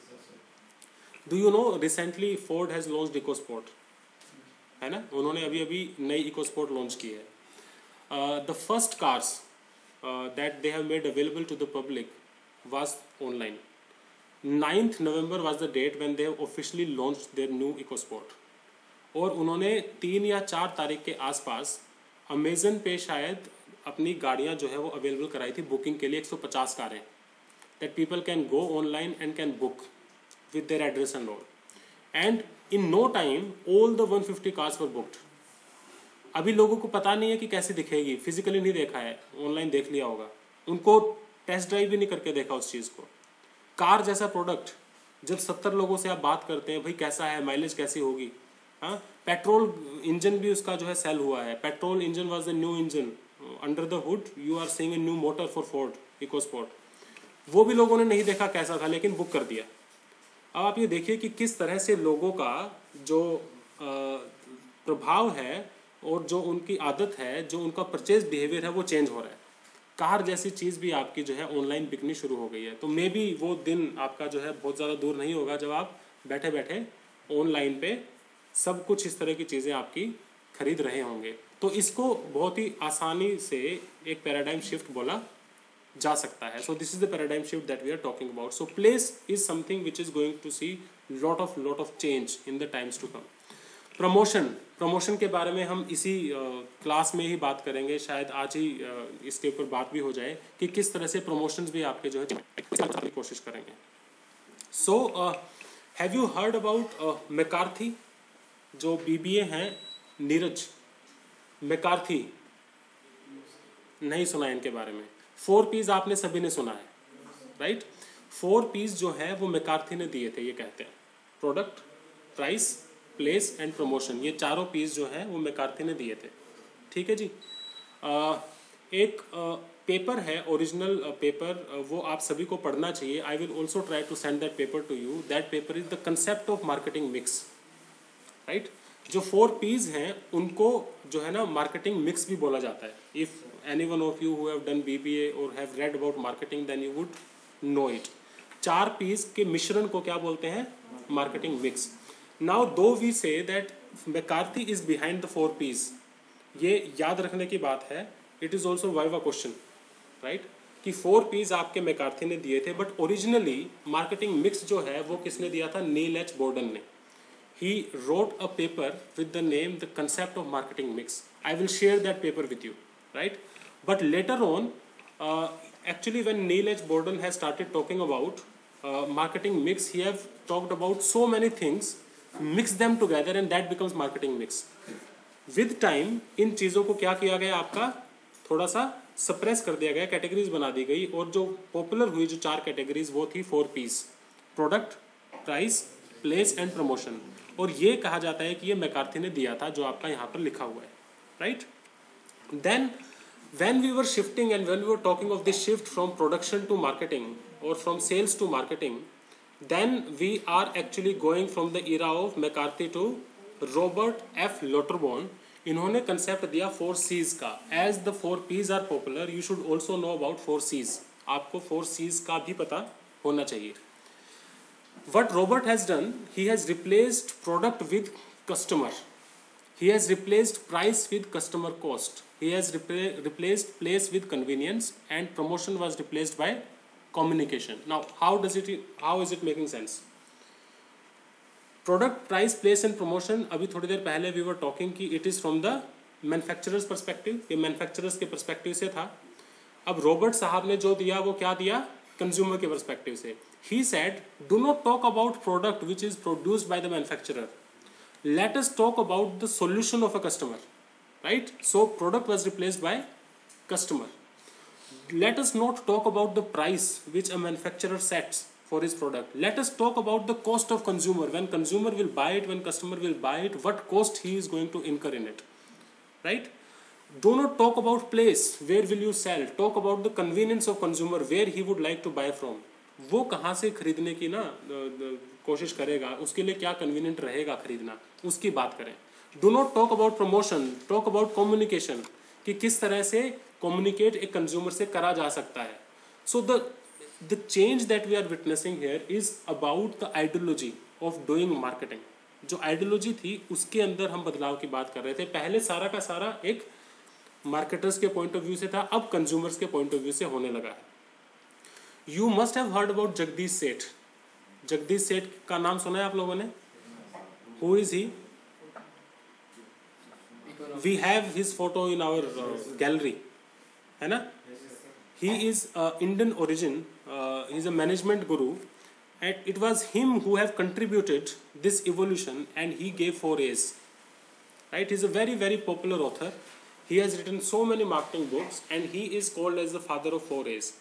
Do you know recently Ford has launched EcoSport, है ना? उन्होंने अभी अभी नई इको स्पोर्ट लॉन्च की है. The first cars Uh, that they have made available to the public was online. ninth November was the date when they have officially launched their new EcoSport. और उन्होंने तीन या चार तारीख के आसपास अमेजन पे शायद अपनी गाड़ियाँ जो है वो अवेलेबल कराई थी बुकिंग के लिए. एक सौ पचास कारें that people can go online and can book with their address and all. And in no time all the one hundred fifty cars were booked. अभी लोगों को पता नहीं है कि कैसे दिखेगी, फिजिकली नहीं देखा है, ऑनलाइन देख लिया होगा. उनको टेस्ट ड्राइव भी नहीं करके देखा उस चीज़ को. कार जैसा प्रोडक्ट जब सत्तर लोगों से आप बात करते हैं भाई कैसा है, माइलेज कैसी होगी, हाँ, पेट्रोल इंजन भी उसका जो है सेल हुआ है, petrol engine was the new engine under the hood, you are seeing a new motor for Ford EcoSport, वो भी लोगों ने नहीं देखा कैसा था लेकिन बुक कर दिया। अब आप ये देखिए कि किस तरह से लोगों का जो प्रभाव है और जो उनकी आदत है, जो उनका परचेज बिहेवियर है वो चेंज हो रहा है। कार जैसी चीज़ भी आपकी जो है ऑनलाइन बिकनी शुरू हो गई है। तो मे बी वो दिन आपका जो है बहुत ज़्यादा दूर नहीं होगा जब आप बैठे बैठे ऑनलाइन पे सब कुछ इस तरह की चीज़ें आपकी खरीद रहे होंगे। तो इसको बहुत ही आसानी से एक पैराडाइम शिफ्ट बोला जा सकता है। So this is the paradigm shift that we are talking about. So place is something which is going to see lot of lot of change in the times to come. Promotion, promotion के बारे में हम इसी class uh, में ही बात करेंगे, शायद आज ही uh, इसके ऊपर बात भी हो जाए कि किस तरह से प्रमोशंस भी आपके जो है कोशिश करेंगे। So have you heard about McCarthy, जो बीबीए हैं, नीरज मैकार्थी, नहीं सुना है इनके बारे में। फोर पीज आपने सभी ने सुना है, राइट? फोर पीज जो है वो मैकार्थी ने दिए थे। ये कहते हैं product, price, place and promotion, ये चारों पीस जो है वो मैकार्थी ने दिए थे। ठीक है जी। आ, एक आ, पेपर है, ओरिजिनल पेपर, वो आप सभी को पढ़ना चाहिए। I will also try to send that paper to you. That paper is the concept of marketing mix, right? जो फोर पीज हैं उनको जो है ना मार्केटिंग मिक्स भी बोला जाता है। If any one of you who have done BBA और have read about marketing then you would know it. चार पीस के मिश्रण को क्या बोलते हैं? Marketing mix. Now do we say that McCarthy is behind the four Ps, ये याद रखने की बात है। It is also viva question, right? कि फोर पीस आपके मैकार्थी ने दिए थे, बट ओरिजिनली मार्केटिंग मिक्स जो है वो किसने दिया था? नील एच बोर्डन ने। He wrote a paper with the name The Concept of Marketing Mix. I will share that paper with you, right? But later on, uh, actually when Neil H. Borden has started talking about uh, marketing mix, he have talked about so many things, mix them together and that becomes marketing mix. With time, इन चीज़ों को क्या किया गया? आपका थोड़ा सा suppress कर दिया गया, कैटेगरीज बना दी गई, और जो पॉपुलर हुई जो चार कैटेगरीज वो थी four Ps: product, price, place and promotion. और ये कहा जाता है कि ये मैकार्थी ने दिया था, जो आपका यहाँ पर लिखा हुआ है, right? Then when we were shifting and when we were talking of this shift from production to marketing और from sales to marketing, then we are actually going from the era of McCarthy to Robert F Lauterborn. इन्होंने concept दिया four Cs का। As the four Ps are popular, you should also know about four Cs. आपको four Cs का भी पता होना चाहिए। What Robert has done, he has replaced product with customer. He has replaced price with customer cost. He has repla replaced place with convenience, and promotion was replaced by communication. Now, how does it? How is it making sense? Product, price, place and promotion. अभी थोड़ी देर पहले we were talking कि it is from the manufacturer's perspective. ये manufacturers के perspective से था। अब Robert साहब ने जो दिया वो क्या दिया? कंज्यूमर के परस्पेक्टिव से। He said, do not talk about product which is produced by the manufacturer. Let us talk about the solution of a customer, right? So product was replaced by customer. Let us not talk about the price which a manufacturer sets for his product. Let us talk about the cost of consumer. When consumer will buy it, when customer will buy it, what cost he is going to incur in it, right? Do not talk about place, where will you sell. Talk about the convenience of consumer, where he would like to buy from. वो कहाँ से खरीदने की ना कोशिश करेगा, उसके लिए क्या कन्वीनियंट रहेगा खरीदना, उसकी बात करें। Do not talk about promotion, talk about communication, कि किस तरह से कम्युनिकेट एक कंज्यूमर से करा जा सकता है। So the the change that we are witnessing here is about the ideology of doing marketing. जो आइडियोलॉजी थी उसके अंदर हम बदलाव की बात कर रहे थे। पहले सारा का सारा एक मार्केटर्स के पॉइंट ऑफ व्यू से था, अब कंज्यूमर्स के पॉइंट ऑफ व्यू से होने लगा है। You must have heard about Jagdish Sheth. Jagdish सेठ का नाम सुना है आप लोगों ने? Who is he? We have his photo in our gallery, है ना? He is Indian origin, he is a management guru, and it was him who have contributed this evolution and he gave four As, right? He is a very very popular author. He has written so many marketing books and he is called as the father of four A's.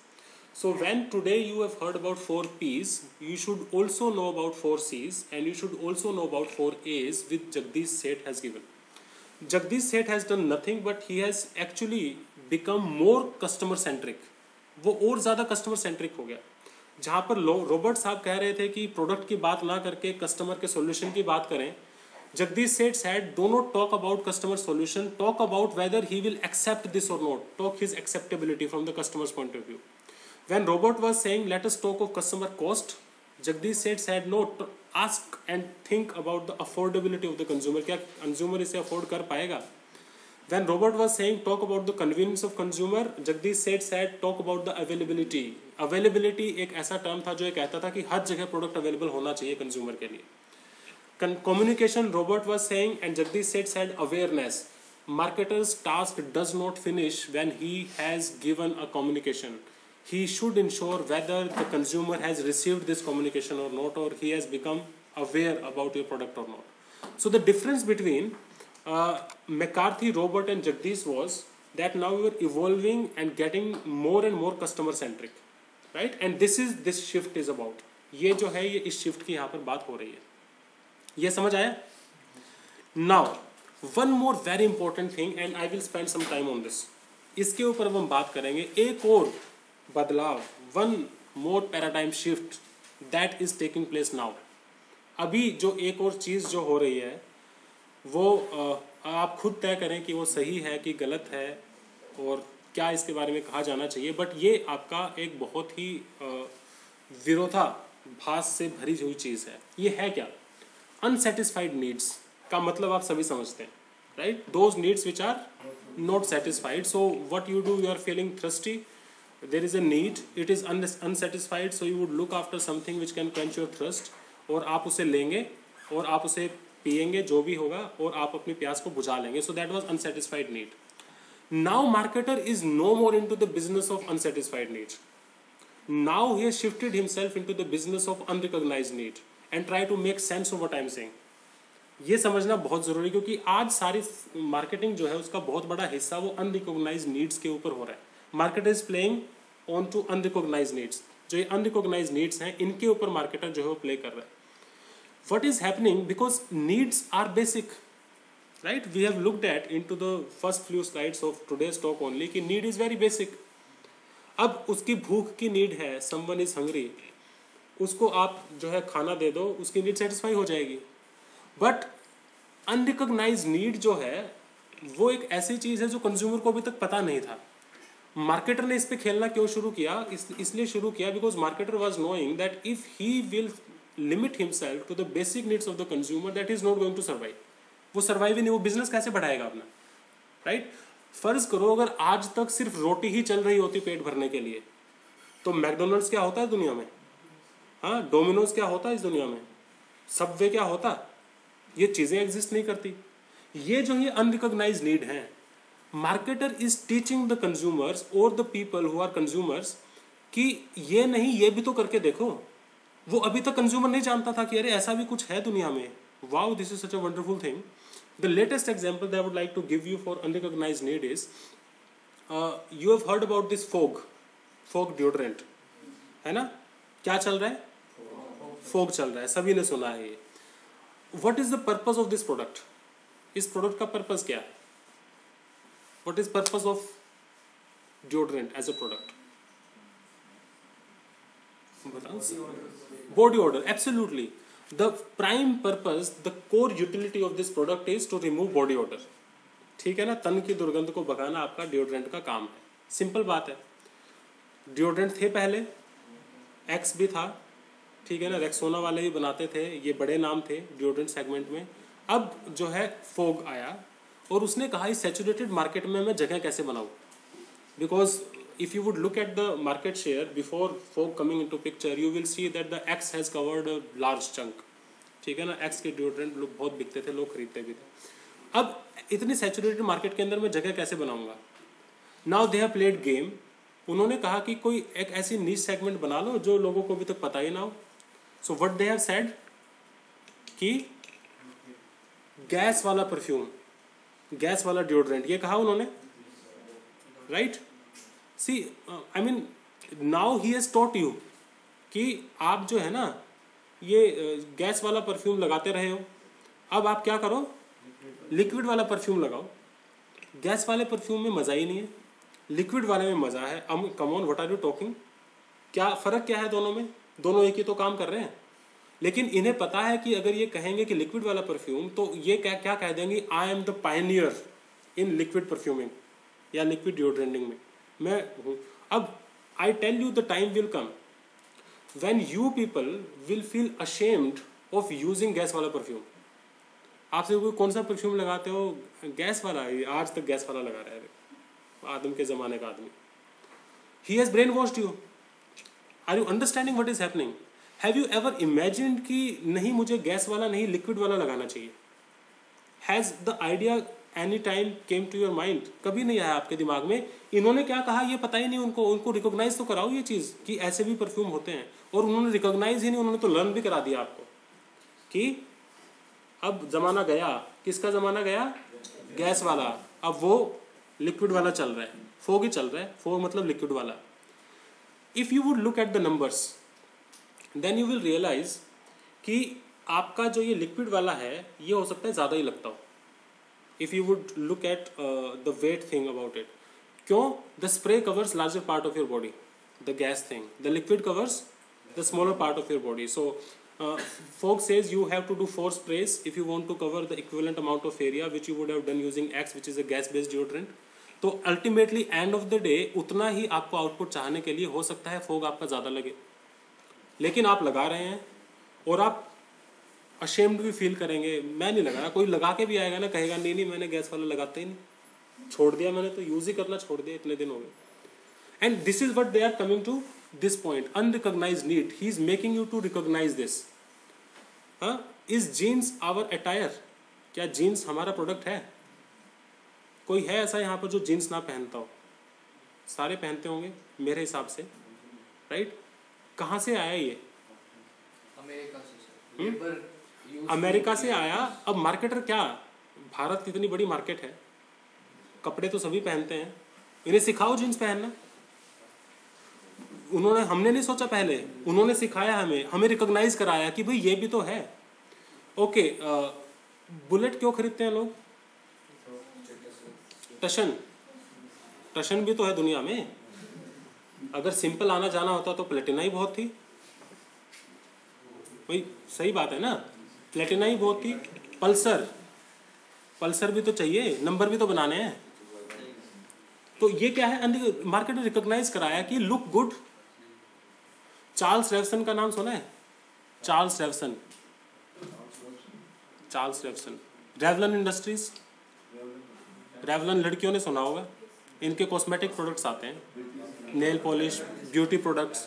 So when today you have heard about four P's, you should also know about four C's and you should also know about four A's which Jagdish Seth has given. Jagdish Seth has done nothing but he has actually become more customer centric. वो और ज़्यादा customer centric हो गया. जहाँ पर Robert साहब कह रहे थे कि प्रोडक्ट की बात ना करके कस्टमर के सॉल्यूशन की बात करें, Jagdish Seth said, do not talk about customer solution, talk about whether he will accept this or not, talk his acceptability from the customer's point of view. When Robert was saying, let us talk of customer cost, Jagdish Seth said, no, ask and think about the affordability of the consumer. क्या consumer इसे afford कर पाएगा? When Robert was saying, talk about the convenience of consumer, Jagdish Seth said, talk about the availability. Availability एक ऐसा term था जो ये कहता था कि हर जगह product available होना चाहिए consumer के लिए. Communication, Robert was saying, and Jagdish Seth said, awareness. Marketer's task does not finish when he has given a communication. He should ensure whether the consumer has received this communication or not, or he has become aware about your product or not. So the difference between uh, McCarthy, Robert and Jagdish was that now we are evolving and getting more and more customer centric, right? And this is this shift is about. ये जो है ये इस shift की यहाँ पर बात हो रही है. ये समझ आया? Now one more very important thing and I will spend some time on this. इसके ऊपर हम बात करेंगे. एक और बदलाव, one more paradigm shift that is taking place now. अभी जो एक और चीज़ जो हो रही है वो आ, आप खुद तय करें कि वो सही है कि गलत है और क्या इसके बारे में कहा जाना चाहिए. बट ये आपका एक बहुत ही विरोधाभास से भरी हुई चीज़ है. ये है क्या? अनसेटिस्फाइड नीड्स का मतलब आप सभी समझते हैं, right? Those needs which are not satisfied. So what you do, you are feeling thirsty, there is a need, it is unsatisfied, so you would look after something which can quench your thirst, और आप उसे लेंगे और आप उसे पिएंगे जो भी होगा और आप अपनी प्यास को बुझा लेंगे. So that was unsatisfied need. Now marketer is no more into the business of unsatisfied needs. Now he has shifted himself into the business of unrecognized need and try to make sense of what I am saying. ये समझना बहुत ज़रूरी है क्योंकि आज सारी marketing जो है उसका बहुत बड़ा हिस्सा वो अनरिकॉग्नाइज्ड नीड्स के ऊपर हो रहा है. Marketer is playing on to unrecognised needs. जो ये अनरिकॉग्नाइज्ड नीड्स हैं इनके ऊपर मार्केटर जो है वो प्ले कर रहा है. What is happening, because needs are basic, right? We have looked at into the first few slides of today's talk only कि नीड इज वेरी बेसिक. अब उसकी भूख की नीड है, समवन इज हंग्री, उसको आप जो है खाना दे दो, उसकी नीड सेटिस्फाई हो जाएगी. बट अनरिकॉग्नाइज्ड नीड जो है वो एक ऐसी चीज़ है जो कंज्यूमर को अभी तक पता नहीं था. मार्केटर ने इस पे खेलना क्यों शुरू किया? इस, इसलिए शुरू किया because marketer was knowing that if he will limit himself to the basic needs of the consumer that is not going to survive. वो सर्वाइव ही नहीं, वो बिजनेस कैसे बढ़ाएगा अपना, राइट? फर्ज करो अगर आज तक सिर्फ रोटी ही चल रही होती पेट भरने के लिए, तो मैकडोनल्ड्स क्या होता है दुनिया में? हाँ, डोमिनोज क्या होता है इस दुनिया में? सबवे क्या होता? ये चीज़ें एग्जिस्ट नहीं करती. ये जो ये अनरिकॉग्नाइज्ड नीड है, marketer is teaching the consumers और the people who are consumers कि ये नहीं, ये भी तो करके देखो. वो अभी तक कंज्यूमर नहीं जानता था कि अरे ऐसा भी कुछ है दुनिया में. Wow, this is such a wonderful thing. The latest example that I would like to give you for unrecognised need is, you have heard about this Fogg Fogg deodorant, है ना? क्या चल रहा है? फोग चल रहा है, सभी ने सुना है ये. What is the purpose of this product? इस प्रोडक्ट का पर्पज क्या है? What is purpose of deodorant as a product? Body odor. Absolutely. The prime purpose, the core utility of this product is to remove body odor. ठीक है ना? तन की दुर्गंध को भगाना आपका डिओड्रेंट का काम है. सिंपल बात है. डिओड्रेंट थे पहले, एक्स भी था, ठीक है ना? रेक्सोना वाले भी बनाते थे, ये बड़े नाम थे डिओड्रेंट सेगमेंट में. अब जो है फोग आया और उसने कहा इस सैचुरेटेड मार्केट में मैं जगह कैसे बनाऊँ. Because if you would look at the market share before Fogg coming into picture, you will see that the Axe has covered a large chunk. ठीक है ना? एक्स के डिओड्रेंट लोग बहुत बिकते थे, लोग खरीदते भी थे. अब इतनी सैचुरेटेड मार्केट के अंदर मैं जगह कैसे बनाऊंगा? Now they have played game. उन्होंने कहा कि कोई एक ऐसी नीच सेगमेंट बना लो जो लोगों को अभी तक पता ही ना हो. So what they have said कि गैस वाला परफ्यूम, गैस वाला डिओड्रेंट, ये कहा उन्होंने, right? See I mean now he has taught you कि आप जो है ना ये गैस वाला परफ्यूम लगाते रहे हो, अब आप क्या करो, लिक्विड वाला परफ्यूम लगाओ। गैस वाले परफ्यूम में मज़ा ही नहीं है, लिक्विड वाले में मज़ा है। Um come on, what are you talking? क्या फ़र्क क्या है दोनों में? दोनों एक ही तो काम कर रहे हैं। लेकिन इन्हें पता है कि अगर ये कहेंगे कि लिक्विड वाला परफ्यूम, तो ये क्या क्या कह देंगे, I am the pioneer in liquid perfuming या लिक्विड डिओड्रेंटिंग में मैं हूँ। अब I tell you the time will come when you people will feel ashamed of using gas वाला परफ्यूम। आपसे कोई कौन सा परफ्यूम लगाते हो? गैस वाला, आज तक गैस वाला लगा रहा है आदम के ज़माने का आदमी। He has brainwashed you. Are you understanding what is happening? Have you ever imagined कि नहीं मुझे गैस वाला नहीं लिक्विड वाला लगाना चाहिए? Has the idea any time came to your mind? कभी नहीं आया आपके दिमाग में? इन्होंने क्या कहा ये पता ही नहीं उनको। उनको रिकॉग्नाइज तो कराओ ये चीज़ कि ऐसे भी परफ्यूम होते हैं, और उन्होंने रिकॉग्नाइज ही नहीं, उन्होंने तो लर्न भी करा दिया आपको कि अब ज़माना गया। किसका ज़माना गया? गैस वाला। अब वो लिक्विड वाला चल रहा है, फोग ही चल रहा है। फोग मतलब लिक्विड वाला। If you would look at the numbers then you will realise कि आपका जो ये लिक्विड वाला है ये हो सकता है ज़्यादा ही लगता हो। If you would look at the wet thing about it, क्यों? The spray covers larger part of your body, the gas thing, the liquid covers the smaller part of your body. So uh, folk says you have to do four sprays if you want to cover the equivalent amount of area which you would have done using X, which is a gas based deodorant. तो ultimately end of the day उतना ही आपको output चाहने के लिए हो सकता है फोग आपका ज़्यादा लगे, लेकिन आप लगा रहे हैं और आप अशेम्ड भी फील करेंगे। मैं नहीं लगा रहा, कोई लगा के भी आएगा ना कहेगा नहीं नहीं मैंने गैस वाला लगाता ही नहीं, छोड़ दिया मैंने तो यूज ही करना छोड़ दिया, इतने दिन हो गए। And this is what they are coming to this point, unrecognised need. He is making you to recognise this. हाँ, इज जीन्स आवर अटायर? क्या जीन्स हमारा प्रोडक्ट है? कोई है ऐसा यहाँ पर जो जीन्स ना पहनता हो? सारे पहनते होंगे मेरे हिसाब से, राइट? कहाँ से आया ये? अमेरिका से। लेबर अमेरिका से आया। अब मार्केटर क्या, भारत इतनी बड़ी मार्केट है, कपड़े तो सभी पहनते हैं, इन्हें सिखाओ जीन्स पहनना। उन्होंने, हमने नहीं सोचा पहले, उन्होंने सिखाया हमें, हमें रिकॉग्नाइज कराया कि भाई ये भी तो है। ओके, बुलेट क्यों खरीदते हैं लोग? टशन, टशन भी तो है दुनिया में। अगर सिंपल आना जाना होता तो प्लेटिना ही बहुत थी। वही सही बात है ना, प्लेटिना ही बहुत थी। पल्सर, पल्सर भी तो चाहिए, नंबर भी तो बनाने हैं। तो ये क्या है, मार्केट ने रिकॉग्नाइज कराया कि लुक गुड। चार्ल्स रेवसन का नाम सुना है? Charles Revson, Charles Revson, Revlon Industries. Revlon लड़कियों ने सुना होगा, इनके कॉस्मेटिक प्रोडक्ट्स आते हैं, नेल पॉलिश, ब्यूटी प्रोडक्ट्स।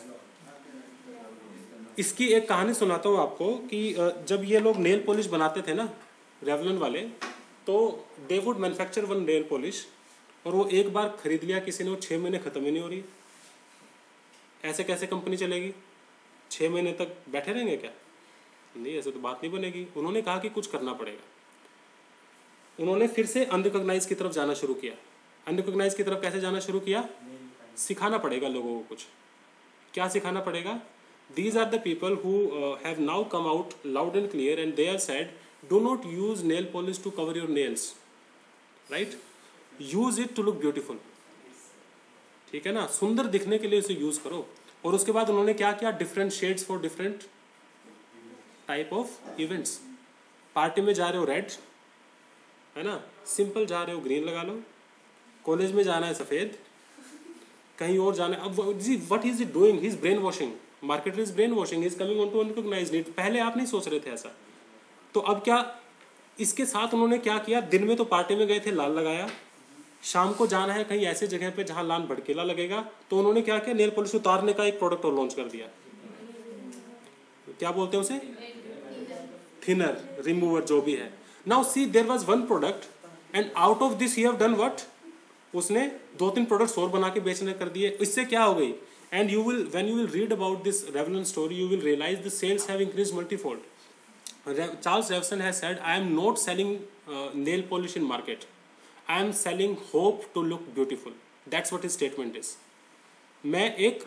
इसकी एक कहानी सुनाता हूँ आपको कि जब ये लोग नेल पॉलिश बनाते थे ना, रेवलन वाले, तो they would manufacture one nail polish, और वो एक बार खरीद लिया किसी ने, वो छः महीने ख़त्म ही नहीं हो रही। ऐसे कैसे कंपनी चलेगी? छः महीने तक बैठे रहेंगे क्या? नहीं, ऐसे तो बात नहीं बनेगी। उन्होंने कहा कि कुछ करना पड़ेगा। उन्होंने फिर से अनरिकॉग्नाइज की तरफ जाना शुरू किया। अनरिकॉग्नाइज की तरफ कैसे जाना शुरू किया? सिखाना पड़ेगा लोगों को कुछ। क्या सिखाना पड़ेगा? These are the people who uh, have now come out loud and clear and they have said, do not use nail polish to cover your nails, right? Use it to look beautiful. ठीक है ना, सुंदर दिखने के लिए इसे use करो। और उसके बाद उन्होंने क्या किया? Different shades for different type of events. Party में जा रहे हो रेड, है ना, सिंपल जा रहे हो ग्रीन लगा लो, कॉलेज में जाना है सफ़ेद, कहीं और जाना है। अब what is it doing? He is brainwashing, market is brainwashing, is coming on to unrecognised need. पहले आप नहीं सोच रहे थे ऐसा, तो अब क्या इसके साथ उन्होंने क्या किया? दिन में तो पार्टी में गए थे, लाल लगाया, शाम को जाना है कहीं ऐसे जगह पे जहां लाल भड़कीला लगेगा, तो उन्होंने क्या किया? नेल पॉलिश उतारने का एक प्रोडक्ट और लॉन्च कर दिया। क्या बोलते हैं उसे? थिनर, रिमूवर, जो भी है। Now see, there was one product and out of this he have done what? उसने दो तीन प्रोडक्ट्स और बना के बेचने कर दिए। इससे क्या हो गई? And you will, when you will read about this Revlon story, you will realize the sales have increased multifold. Charles Revson has said, I am not selling uh, nail polish in market. I am selling hope to look beautiful. That's what his statement is. मैं एक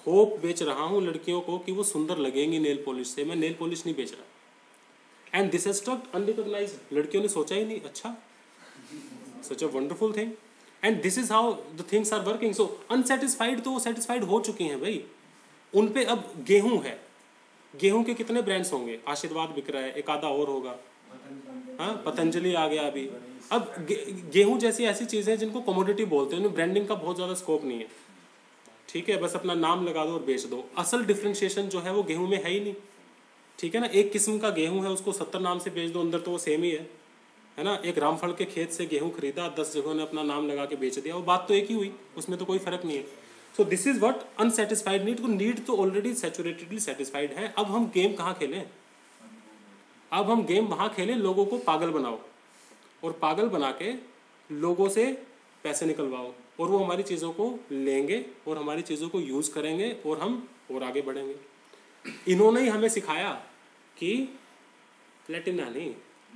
hope बेच रहा हूँ लड़कियों को कि वो सुंदर लगेंगी नेल पॉलिश से, मैं नेल पॉलिश नहीं बेच रहा। एंड दिस स्ट्रक्ट अनरिकॉग्नाइज, लड़कियों ने सोचा ही नहीं, अच्छा such a wonderful thing, and this is how the things are working. So unsatisfied तो वो सेटिस्फाइड हो चुकी हैं भाई, उन पे अब गेहूं है, गेहूं के कितने ब्रांड्स होंगे, आशीर्वाद बिक रहा है, एक आधा और होगा, हाँ पतंजलि आ गया अभी। अब गे, गेहूं जैसी ऐसी चीज़ें हैं जिनको कमोडिटी बोलते हैं, उनमें ब्रांडिंग का बहुत ज़्यादा स्कोप नहीं है, ठीक है, बस अपना नाम लगा दो और बेच दो। असल डिफ्रेंशिएशन जो है वो गेहूं में है ही नहीं, ठीक है ना। एक किस्म का गेहूं है, उसको सत्तर नाम से बेच दो, अंदर तो वो सेम ही है, है ना। एक रामफल के खेत से गेहूं खरीदा, दस जगहों ने अपना नाम लगा के बेच दिया, वो बात तो एक ही हुई, उसमें तो कोई फर्क नहीं है। So this is what unsatisfied need, तो नीड तो ऑलरेडी सैचुरेटेडली सेटिस्फाइड है। अब हम गेम कहाँ खेलें, अब हम गेम वहाँ खेलें, लोगों को पागल बनाओ और पागल बना के लोगों से पैसे निकलवाओ, और वो हमारी चीज़ों को लेंगे और हमारी चीज़ों को यूज़ करेंगे और हम और आगे बढ़ेंगे। इन्होंने ही हमें सिखाया कि प्लेटिना नहीं,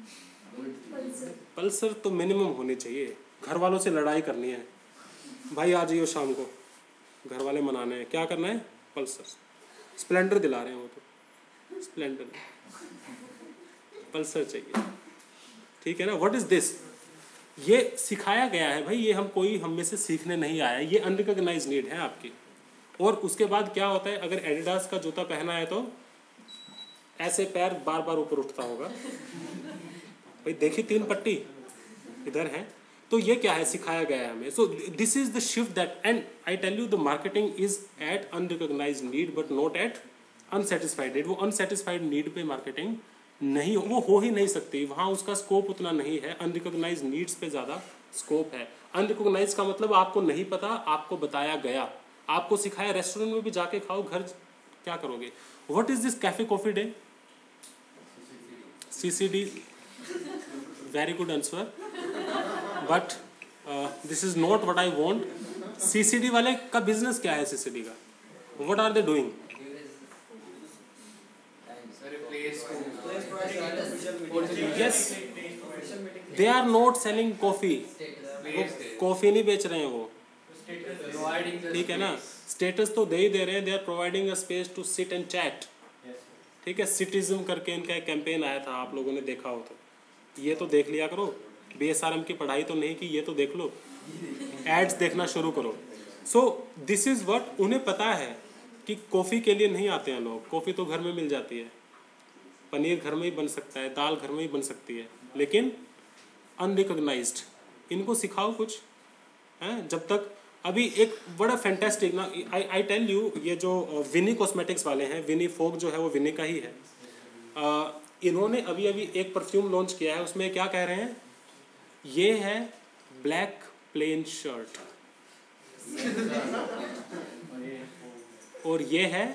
पल्सर तो मिनिमम होनी चाहिए। घर वालों से लड़ाई करनी है, भाई आ जाइए शाम को, घर वाले मनाने हैं, क्या करना है, पल्सर। स्प्लेंडर दिला रहे हैं वो तो, स्प्लेंडर पल्सर चाहिए, ठीक है ना। व्हाट इज दिस, ये सिखाया गया है भाई, ये हम कोई हम में से सीखने नहीं आया, ये अनरिकॉग्नाइज नीड है आपकी। और उसके बाद क्या होता है, अगर एडिडास का जूता पहना है तो ऐसे पैर बार बार ऊपर उठता होगा, भाई देखिए तीन पट्टी इधर है, तो ये क्या है, सिखाया गया है हमें। So this is the shift that, and I tell you the marketing is at unrecognise need but not at unsatisfied need. वो अनसेटिस्फाइड नीड पे मार्केटिंग नहीं, वो हो ही नहीं सकती, वहाँ उसका स्कोप उतना नहीं है। अनरिकॉग्नाइज नीड्स पे ज़्यादा स्कोप है। अनरिकॉग्नाइज का मतलब आपको नहीं पता, आपको बताया गया, आपको सिखाया, रेस्टोरेंट में भी जाके खाओ, घर क्या करोगे। What is this cafe coffee day, C C D, very good answer, but this is not what I want. C C D वाले का बिजनेस क्या है, सी सी डी का, what are they doing, yes they are not selling coffee, वो coffee नहीं बेच रहे हैं वो, ठीक है ना। स्टेटस तो दे ही दे रहे हैं, they are providing a space to sit and chat, ठीक है। सिटीजम करके इनका एक कैंपेन आया था, आप लोगों ने देखा हो तो, ये तो देख लिया करो, बी एस आर एम की पढ़ाई तो नहीं की, ये तो देख लो, एड्स देखना शुरू करो। सो दिस इज व्हाट, उन्हें पता है कि कॉफ़ी के लिए नहीं आते हैं लोग, कॉफ़ी तो घर में मिल जाती है, पनीर घर में ही बन सकता है, दाल घर में ही बन सकती है, लेकिन अनरिकॉग्नाइज्ड, इनको सिखाओ कुछ, हैं। जब तक अभी एक बड़ा फैंटेस्टिक ना, आई आई टेल यू, ये जो विनी कॉस्मेटिक्स वाले हैं, विनी फोक जो है वो विनी का ही है, आ, इन्होंने अभी अभी एक परफ्यूम लॉन्च किया है, उसमें क्या कह रहे हैं, ये है ब्लैक प्लेन शर्ट और ये है,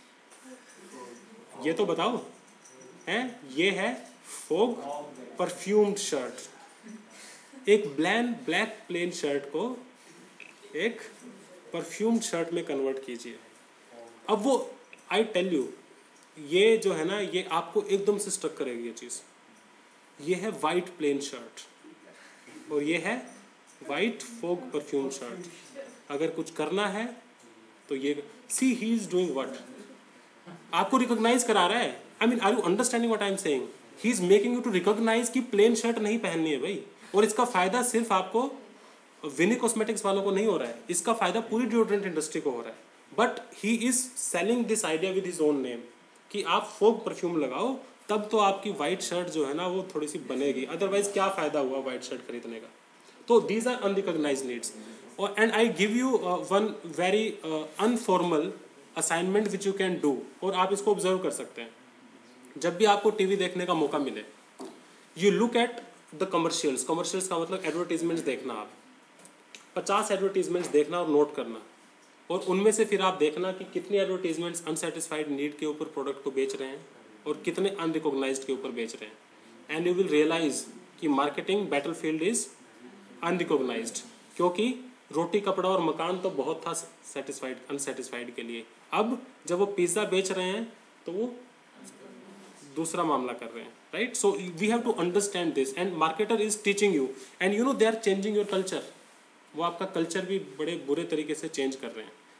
ये तो बताओ, हैं, ये है फोग परफ्यूम्ड शर्ट। एक ब्लैन ब्लैक प्लेन शर्ट को एक परफ्यूम्ड शर्ट में कन्वर्ट कीजिए। अब वो, आई टेल यू, ये जो है ना, ये आपको एकदम से स्टक करेगी ये चीज़। ये है वाइट प्लेन शर्ट और ये है वाइट फोग परफ्यूम शर्ट। अगर कुछ करना है तो ये, see he is doing what, आपको रिकॉग्नाइज करा रहा है। I mean, are you understanding what I am saying, he is making you to recognise कि प्लेन शर्ट नहीं पहननी है भाई। और इसका फायदा सिर्फ आपको विनी कॉस्मेटिक्स वालों को नहीं हो रहा है, इसका फायदा पूरी डिओड्रेंट इंडस्ट्री को हो रहा है। But he is selling this idea with his own name कि आप फोग परफ्यूम लगाओ, तब तो आपकी वाइट शर्ट जो है ना वो थोड़ी सी बनेगी, अदरवाइज क्या फ़ायदा हुआ वाइट शर्ट खरीदने का। तो दीज आर अनरिकॉग्नाइज्ड नीड्स। और and I give you one very unformal assignment which you can do, और आप इसको ऑब्जर्व कर सकते हैं। जब भी आपको टीवी देखने का मौका मिले, you look at the commercials. Commercials का मतलब एडवर्टीजमेंट्स देखना, आप पचास एडवर्टीजमेंट्स देखना और नोट करना, और उनमें से फिर आप देखना कि कितनी एडवर्टीजमेंट्स अनसेटिस्फाइड नीड के ऊपर प्रोडक्ट को बेच रहे हैं और कितने अनरिकॉग्नाइज्ड के ऊपर बेच रहे हैं। एंड यू विल रियलाइज कि मार्केटिंग बैटलफील्ड इज अनरिकॉग्नाइज्ड, क्योंकि रोटी कपड़ा और मकान तो बहुत था सेटिस्फाइड अनसेटिस्फाइड के लिए। अब जब वो पिज़्ज़ा बेच रहे हैं तो वो दूसरा मामला कर रहे हैं, right. So we have to understand this, and marketer is teaching you, and you know they are changing your culture. वो आपका कल्चर भी बड़े बुरे तरीके से चेंज कर रहे हैं।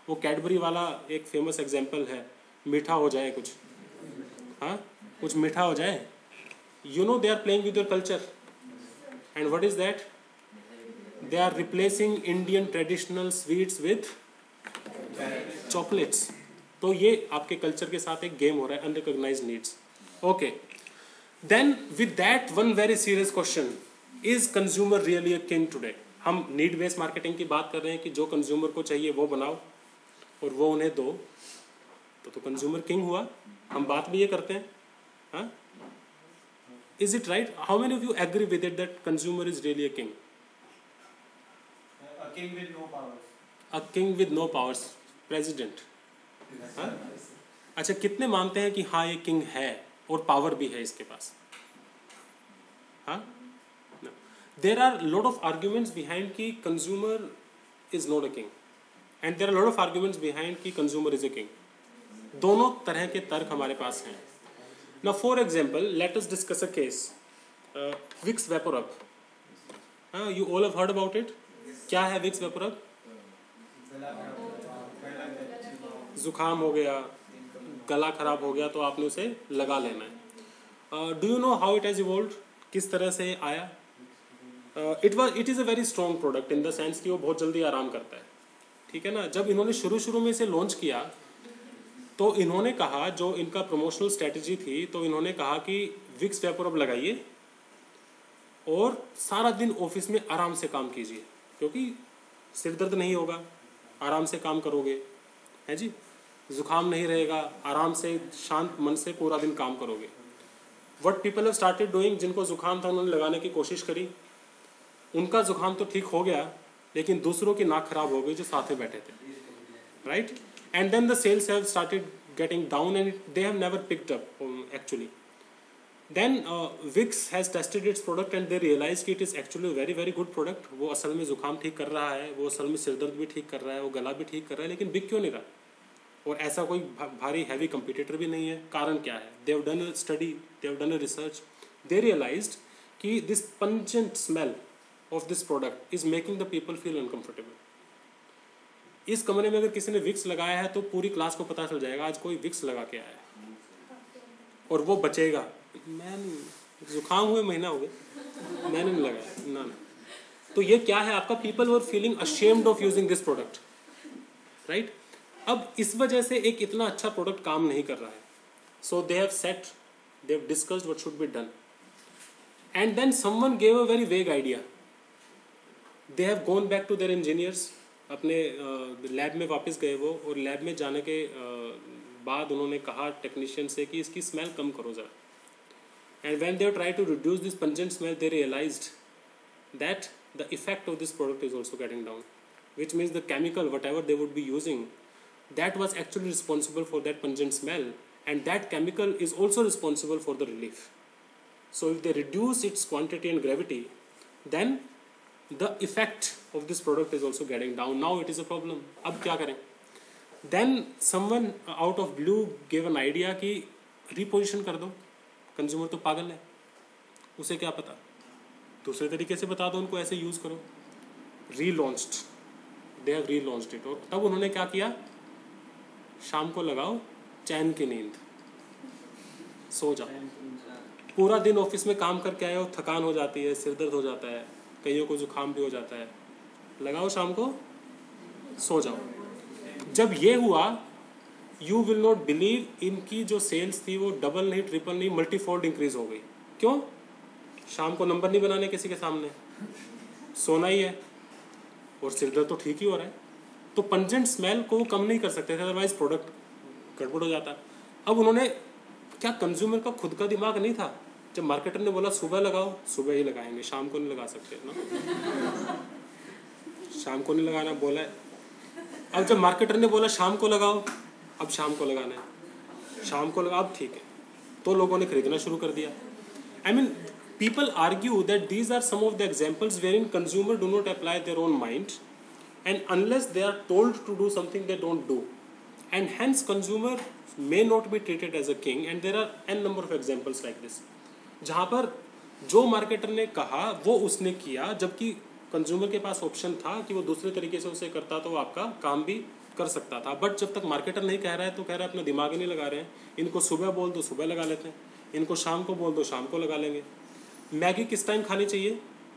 वो कैडबरी वाला एक फेमस एग्जाम्पल है, मीठा हो जाए कुछ, हाँ कुछ मीठा हो जाए, you know they are playing with your culture and what is that, they are replacing Indian traditional sweets with chocolates. तो ये आपके कल्चर के साथ एक गेम हो रहा है, unrecognised needs. Okay, then with that one very serious question, is consumer really a king today? हम नीड बेस्ड मार्केटिंग की बात कर रहे हैं कि जो कंज्यूमर को चाहिए वो बनाओ और वो उन्हें दो, तो तो कंज्यूमर किंग हुआ। हम बात भी ये करते हैं, हाँ, is it right? How many of you agree with it that consumer is really a king? A king with no powers. A king with no powers, president. अच्छा, कितने मानते हैं कि हाँ ये किंग है और पावर भी है इसके पास? हाँ, there are lot of arguments behind कि consumer is not a king and there are lot of arguments behind कि कंज्यूमर इज अ किंग। दोनों तरह के तर्क हमारे पास हैं। Now for example, let us discuss a case, Vicks VapoRub. हाँ, you all have heard about it. क्या है विक्स वेपोरब? जुकाम हो गया, गला खराब हो गया, तो आपने उसे लगा लेना है। Do you know how it has evolved? किस तरह से आया? It was it is a very strong product in the sense कि वो बहुत जल्दी आराम करता है, ठीक है ना। जब इन्होंने शुरू शुरू में इसे लॉन्च किया तो इन्होंने कहा, जो इनका प्रमोशनल स्ट्रेटजी थी, तो इन्होंने कहा कि विक्स वेपोरब लगाइए और सारा दिन ऑफिस में आराम से काम कीजिए, क्योंकि सिर दर्द नहीं होगा, आराम से काम करोगे, है जी, जुकाम नहीं रहेगा, आराम से शांत मन से पूरा दिन काम करोगे। What people have started doing, जिनको जुकाम था उन्होंने लगाने की कोशिश करी, उनका जुकाम तो ठीक हो गया, लेकिन दूसरों की नाक खराब हो गई जो साथ में बैठे थे, right. And then the sales have started getting down and they have never picked up actually. Then Vicks has tested its product and they realise कि it is actually very very good product. वो असल में जुकाम ठीक कर रहा है, वो असल में सिरदर्द भी ठीक कर रहा है, वो गला भी ठीक कर रहा है, लेकिन बिक क्यों नहीं रहा? और ऐसा कोई भारी हैवी कंपटीटर भी नहीं है। कारण क्या है? They have done a study, they have done a research, they realised कि this pungent smell of this product is making the people feel uncomfortable. इस कमरे में अगर किसी ने विक्स लगाया है तो पूरी क्लास को पता चल जाएगा आज कोई विक्स लगा के आया है, और वो बचेगा। मैं जुकाम हुए महीना हो गया, मैंने नहीं लगाया ना ना। तो ये क्या है आपका? People were feeling ashamed of using this product, right. अब इस वजह से एक इतना अच्छा प्रोडक्ट काम नहीं कर रहा है। So they have set, they have discussed what should be done, and then someone gave a very vague idea. They have gone back to their engineers, अपने लैब uh, में वापस गए वो, और लैब में जाने के uh, बाद उन्होंने कहा टेक्नीशियन से कि इसकी स्मेल कम करो ज़रा। And when they try to reduce this pungent smell, they realised that the effect of this product is also getting down, which means the chemical whatever they would be using, that was actually responsible for that pungent smell, and that chemical is also responsible for the relief. So if they reduce its quantity and gravity, then the effect of this product is also getting down. Now it is a problem. अब क्या करें? Then someone out of blue gave an idea कि reposition कर दो, consumer तो पागल है, उसे क्या पता, दूसरे तरीके से बता दो उनको, ऐसे यूज़ करो। relaunched, they have relaunched it। और तब उन्होंने क्या किया? शाम को लगाओ, चैन की नींद, सो जाओ। पूरा दिन ऑफिस में काम करके आए हो, थकान हो जाती है, सिर दर्द हो जाता है, कईयों को जुकाम भी हो जाता है, लगाओ शाम को, सो जाओ। जब ये हुआ, यू विल नॉट बिलीव, इनकी जो सेल्स थी वो डबल नहीं, ट्रिपल नहीं, मल्टीफोल्ड इंक्रीज हो गई। क्यों? शाम को नंबर नहीं बनाने किसी के सामने, सोना ही है, और सिर दर्द तो ठीक ही हो रहा है। तो पंजेंट स्मेल को वो कम नहीं कर सकते थे, अदरवाइज प्रोडक्ट गड़बड़ हो जाता। अब उन्होंने क्या, कंज्यूमर का खुद का दिमाग नहीं था? जब मार्केटर ने बोला सुबह लगाओ, सुबह ही लगाएंगे, शाम को नहीं लगा सकते ना, शाम को नहीं लगाना बोला है। अब जब मार्केटर ने बोला शाम को लगाओ, अब शाम को लगाना है, शाम को लगा, अब ठीक है, तो लोगों ने खरीदना शुरू कर दिया। I mean people argue that these are some of the examples wherein consumer do not apply their own mind, and unless they are told to do something they don't do, and hence consumer may not be treated as a king, and there are n number of examples like this, जहाँ पर जो marketer ने कहा वो उसने किया, जबकि consumer के पास ऑप्शन था कि वो दूसरे तरीके से उसे करता तो वो आपका काम भी कर सकता था, बट जब तक मार्केटर नहीं कह रहा है तो कह रहा है अपना दिमाग ही नहीं लगा रहे हैं। इनको सुबह बोल दो सुबह लगा लेते हैं, इनको शाम को बोल दो शाम को लगा लेंगे। मैगी किस टाइम खानी चाहिए?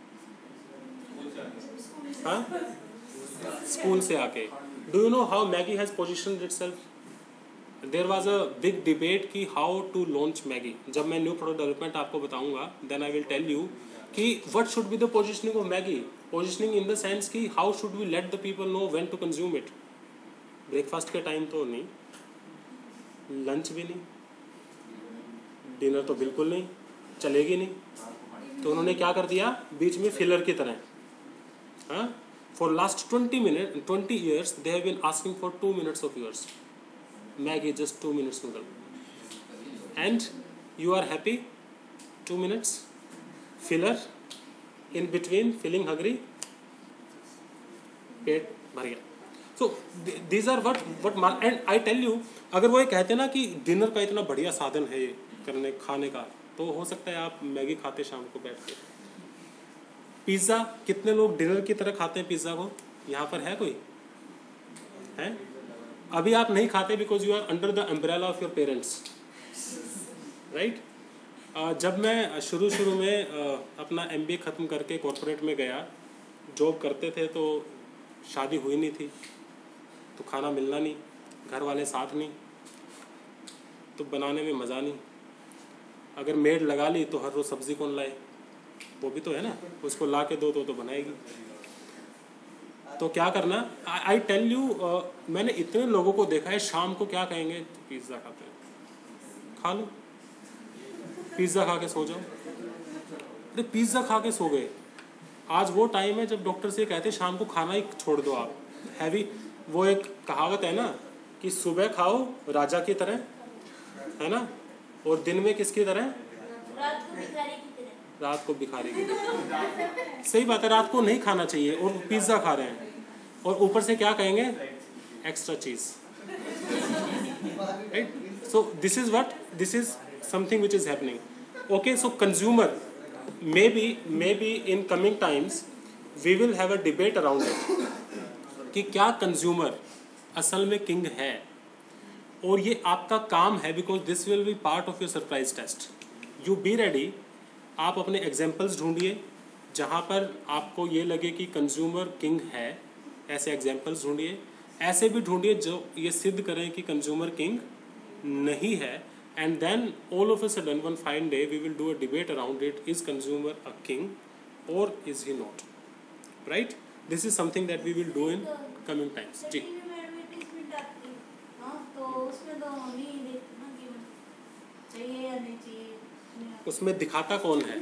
हाँ, स्कूल से आके। Do you know how Maggi has position itself? There was a big debate कि हाउ टू लॉन्च मैगी। जब मैं न्यू प्रोडक्ट डेवलपमेंट आपको बताऊंगा then I will tell you कि what should be the positioning of Maggi. Positioning in the sense कि how should we let the people know when to consume it. Breakfast के time तो नहीं, lunch भी नहीं, dinner तो बिल्कुल नहीं, चलेगी नहीं। तो उन्होंने क्या कर दिया, बीच में फिलर की तरह, हाँ, for last twenty minute twenty years they have been asking for two minutes of yours Maggi, just two minutes noodle, and you are happy. Two minutes filler, in between feeling hungry, पेट भर गया। So these are what what and I tell you, अगर वो ये कहते ना कि dinner का इतना बढ़िया साधन है ये करने खाने का, तो हो सकता है आप मैगी खाते शाम को बैठ के। पिज़्ज़ा, कितने लोग डिनर की तरह खाते हैं पिज़्ज़ा को? यहाँ पर है कोई? है? अभी आप नहीं खाते because you are under the umbrella of your parents, right. जब मैं शुरू शुरू में uh, अपना एम बी ए ख़त्म करके कॉरपोरेट में गया, जॉब करते थे, तो शादी हुई नहीं थी, तो खाना मिलना नहीं, घर वाले साथ नहीं, तो बनाने में मज़ा नहीं। अगर मेड लगा ली तो हर रोज़ सब्ज़ी कौन लाए? वो भी तो है ना, उसको ला के दो तो तो बनाएगी। तो क्या करना, आई टेल यू, मैंने इतने लोगों को देखा है शाम को क्या कहेंगे, पिज़्ज़ा खाते हैं, खा लो पिज़्ज़ा खा के सो जाओ। अरे पिज़्ज़ा खा के सो गए। आज वो टाइम है जब डॉक्टर से कहते हैं शाम को खाना ही छोड़ दो आप, हैवी। वो एक कहावत है ना कि सुबह खाओ राजा की तरह, है ना, और दिन में किसकी तरह? रात को भिखारी की तरह। रात को भिखारी की तरह। सही बात है, रात को नहीं खाना चाहिए और पिज़्ज़ा खा रहे हैं, और ऊपर से क्या कहेंगे, एक्स्ट्रा चीज़, right. So this is what, this is something which is happening. Okay, so consumer, may be may be in coming times we will have a debate around it कि क्या कंज्यूमर असल में किंग है, और ये आपका काम है, because this will be part of your surprise test. You be ready. आप अपने एग्जाम्पल्स ढूंढिए जहाँ पर आपको ये लगे कि कंज्यूमर किंग है, ऐसे एग्जाम्पल्स ढूंढिए। ऐसे भी ढूंढिए जो ये सिद्ध करें कि कंज्यूमर किंग नहीं है, and then all of a sudden one fine day we will do a debate around it, is consumer a king और is he not, right. This is something that we will do in coming times. जी, advertisement आती है, हाँ, तो उसमें तो नहीं देखते ना कि चाहिए या नहीं चाहिए। उसमें दिखाता कौन है?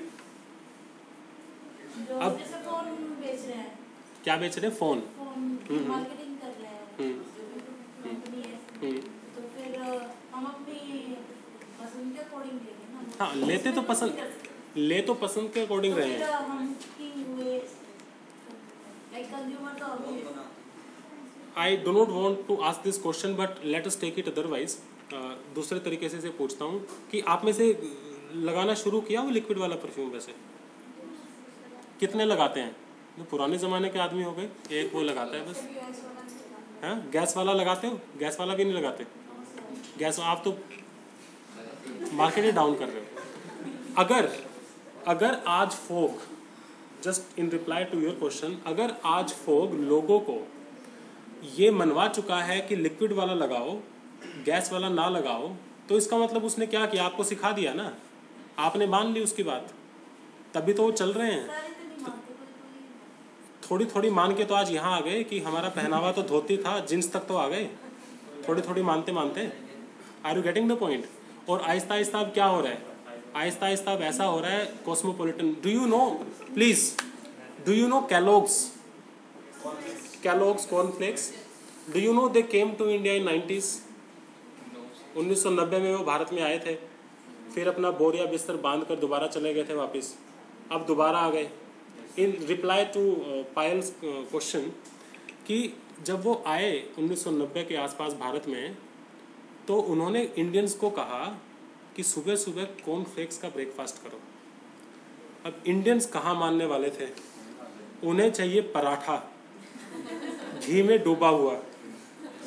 जो अब जैसे फोन बेच रहे हैं, क्या बेच रहे हैं? फोन, फोन मार्केटिंग कर रहे हैं, हम्म। कंपनी है, हम्म। तो फिर हम अपनी पसंद के अकॉर्डिंग लेंगे ना। हाँ, लेते तो पसंद ले तो पसंद के अकॉर्डिंग रहे हैं। हम किंग हुए, लाइक कंज्यूमर तो अभी। I do not want to ask this question, but let us take it otherwise. दूसरे तरीके से, से पूछता हूँ कि आप में से लगाना शुरू किया वो लिक्विड वाला परफ्यूम? वैसे कितने लगाते हैं? जो पुराने ज़माने के आदमी हो गए, एक वो लगाता है बस। हाँ, गैस वाला लगाते हो? गैस वाला भी नहीं लगाते? गैस, आप तो मार्केट ही डाउन कर रहे हो। अगर अगर आज Fogg, just in reply to your question, अगर आज फोग लोगों को ये मनवा चुका है कि लिक्विड वाला लगाओ, गैस वाला ना लगाओ, तो इसका मतलब उसने क्या किया? आपको सिखा दिया ना, आपने मान ली उसकी बात, तभी तो वो चल रहे हैं। थोड़ी थोड़ी मान के तो आज यहाँ आ गए कि हमारा पहनावा तो धोती था, जींस तक तो आ गए, थोड़ी थोड़ी मानते मानते। Are you getting the point? और आहिस्ता आहिस्ता अब क्या हो रहा है? आहिस्ता आहिस्ता अब ऐसा हो रहा है cosmopolitan. Do you know, please, do you know Kellogg's? Kellogg's cornflakes, do you know they came to India in nineties? उन्नीस सौ नब्बे में वो भारत में आए थे, फिर अपना बोरिया बिस्तर बांध कर दोबारा चले गए थे वापस, अब दोबारा आ गए। In reply to Payal's question कि जब वो आए उन्नीस सौ नब्बे के आसपास भारत में, तो उन्होंने इंडियंस को कहा कि सुबह सुबह कॉर्नफ्लेक्स का ब्रेकफास्ट करो। अब इंडियंस कहाँ मानने वाले थे? उन्हें चाहिए पराठा घी में डूबा हुआ,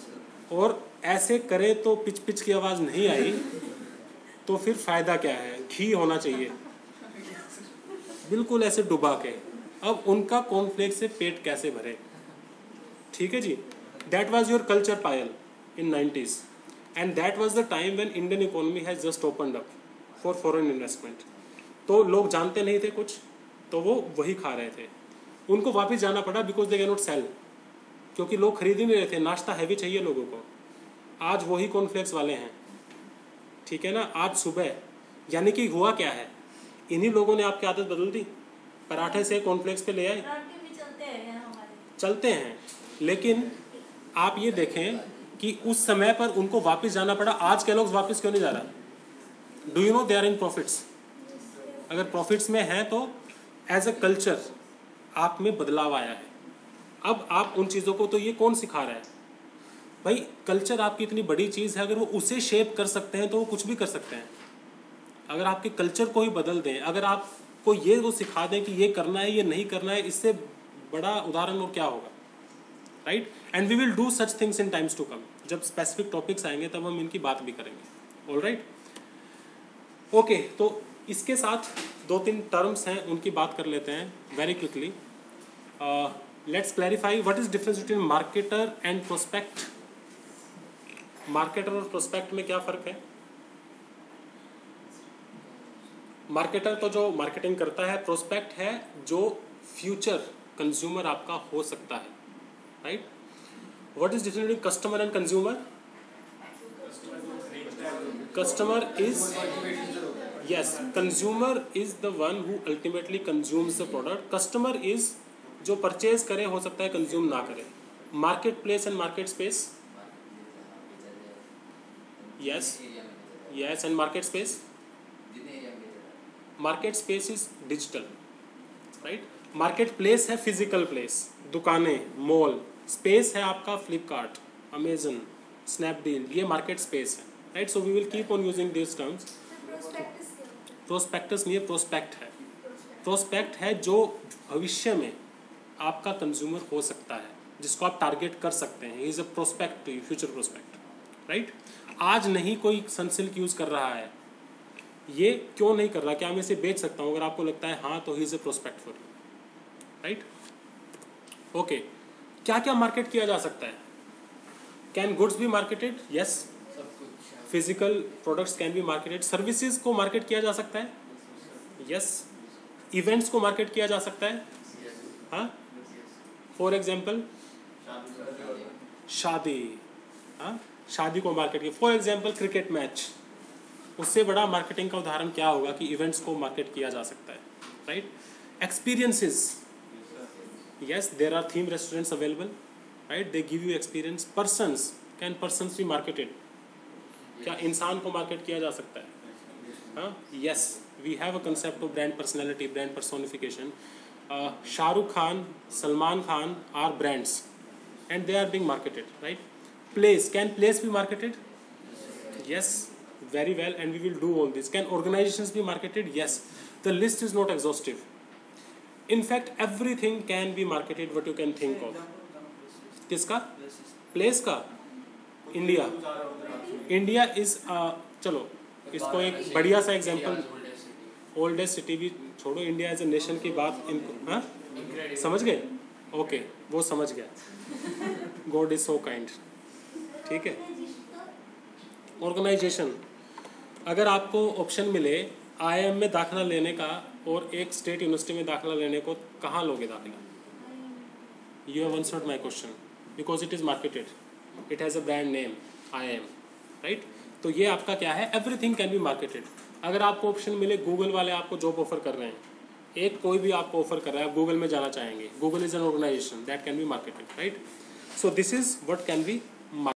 और ऐसे करे तो पिच पिच की आवाज़ नहीं आई तो फिर फ़ायदा क्या है? घी होना चाहिए बिल्कुल ऐसे डुबा के। अब उनका कॉर्नफ्लेक्स से पेट कैसे भरे? ठीक है जी। That was your culture Payal in nineties and that was the time when Indian economy has just opened up for foreign investment. तो लोग जानते नहीं थे कुछ, तो वो वही खा रहे थे। उनको वापस जाना पड़ा because they can not sell, क्योंकि लोग खरीद ही नहीं रहे थे। नाश्ता हैवी चाहिए लोगों को। आज वही कॉर्नफ्लेक्स वाले हैं, ठीक है ना। आज सुबह यानी कि हुआ क्या है, इन्हीं लोगों ने आपकी आदत बदल दी। पराठे से कॉर्नफ्लेक्स पे ले आए, पराठे भी चलते हैं यहाँ हमारे। चलते हैं, लेकिन आप ये देखें कि उस समय पर उनको वापस जाना पड़ा। आज के लोग वापस क्यों नहीं जा रहा? Do you know they are in profits. अगर प्रॉफिट्स में हैं तो एज अ कल्चर आप में बदलाव आया है। अब आप उन चीज़ों को, तो ये कौन सिखा रहा है भाई? कल्चर आपकी इतनी बड़ी चीज़ है, अगर वो उसे शेप कर सकते हैं तो वो कुछ भी कर सकते हैं। अगर आपके कल्चर को ही बदल दें, अगर आपको ये वो सिखा दें कि ये करना है ये नहीं करना है, इससे बड़ा उदाहरण और क्या होगा, right. And we will do such things in times to come. जब स्पेसिफिक टॉपिक्स आएंगे तब हम इनकी बात भी करेंगे। All right, okay. तो इसके साथ दो तीन टर्म्स हैं, उनकी बात कर लेते हैं very quickly. Let's clarify what is difference between marketer and prospect. Marketer और प्रोस्पेक्ट में क्या फ़र्क है? मार्केटर तो जो मार्केटिंग करता है, प्रोस्पेक्ट है जो फ्यूचर कंज्यूमर आपका हो सकता है, right. What is difference between customer and consumer? Customer is, yes, consumer is the one who ultimately consumes the product. Customer is जो परचेज करे, हो सकता है कंज्यूम ना करे। Market place and market space, yes yes and market space, market space is digital, right. Market place है physical place, दुकानें, mall. Space है आपका फ्लिपकार्ट, अमेजन, स्नैपडील, ये मार्केट स्पेस है, right. So we will keep on using this terms. Prospects नहीं है, prospect है। Prospect है जो भविष्य में आपका कंज्यूमर हो सकता है, जिसको आप टारगेट कर सकते हैं। Is a prospect to you, future prospect, right. आज नहीं कोई सनसिल्क यूज कर रहा है, ये क्यों नहीं कर रहा? क्या मैं इसे बेच सकता हूँ? अगर आपको लगता है हाँ, तो he is a prospect for you, right. Okay, क्या क्या मार्केट किया जा सकता है? Can goods be marketed? Yes, physical products can be marketed. Services को मार्केट किया जा सकता है? यस। इवेंट्स को मार्केट किया जा सकता है? हाँ, फॉर एग्जाम्पल शादी, हाँ, शादी को मार्केट किया। फॉर एग्जाम्पल क्रिकेट मैच, उससे बड़ा मार्केटिंग का उदाहरण क्या होगा कि इवेंट्स को मार्केट किया जा सकता है, right. Experiences, yes, there are theme restaurants available, right, they give you experience. Persons, can persons be marketed? क्या इंसान को मार्केट किया जा सकता है? हाँ, yes, we have a concept of brand personality, brand personification. Shahrukh Khan, Salman Khan are brands and they are being marketed, right. Place, can place be marketed? Yes, very well, and we will do all this. Can organizations be marketed? Yes. The list is not exhaustive. In fact, everything can be marketed what you can think of. किसका? Place का? India. India is uh, चलो इसको एक बढ़िया सा example, oldest city भी छोड़ो, India as a nation की बात इनको, हाँ, समझ गए? ओके, वो समझ गया। गॉड इज सो काइंड, ठीक है। ऑर्गेनाइजेशन, अगर आपको ऑप्शन मिले आईआईएम में दाखिला लेने का और एक स्टेट यूनिवर्सिटी में दाखिला लेने को, कहाँ लोगे दाखिला? You have answered my question, because it is marketed, it has a brand name IIM, right. तो ये आपका क्या है, एवरीथिंग कैन बी मार्केटेड। अगर आपको ऑप्शन मिले, गूगल वाले आपको जॉब ऑफर कर रहे हैं, एक कोई भी आपको ऑफर कर रहा है, आप गूगल में जाना चाहेंगे, Google is an organization that can be marketed, right. So this is what can B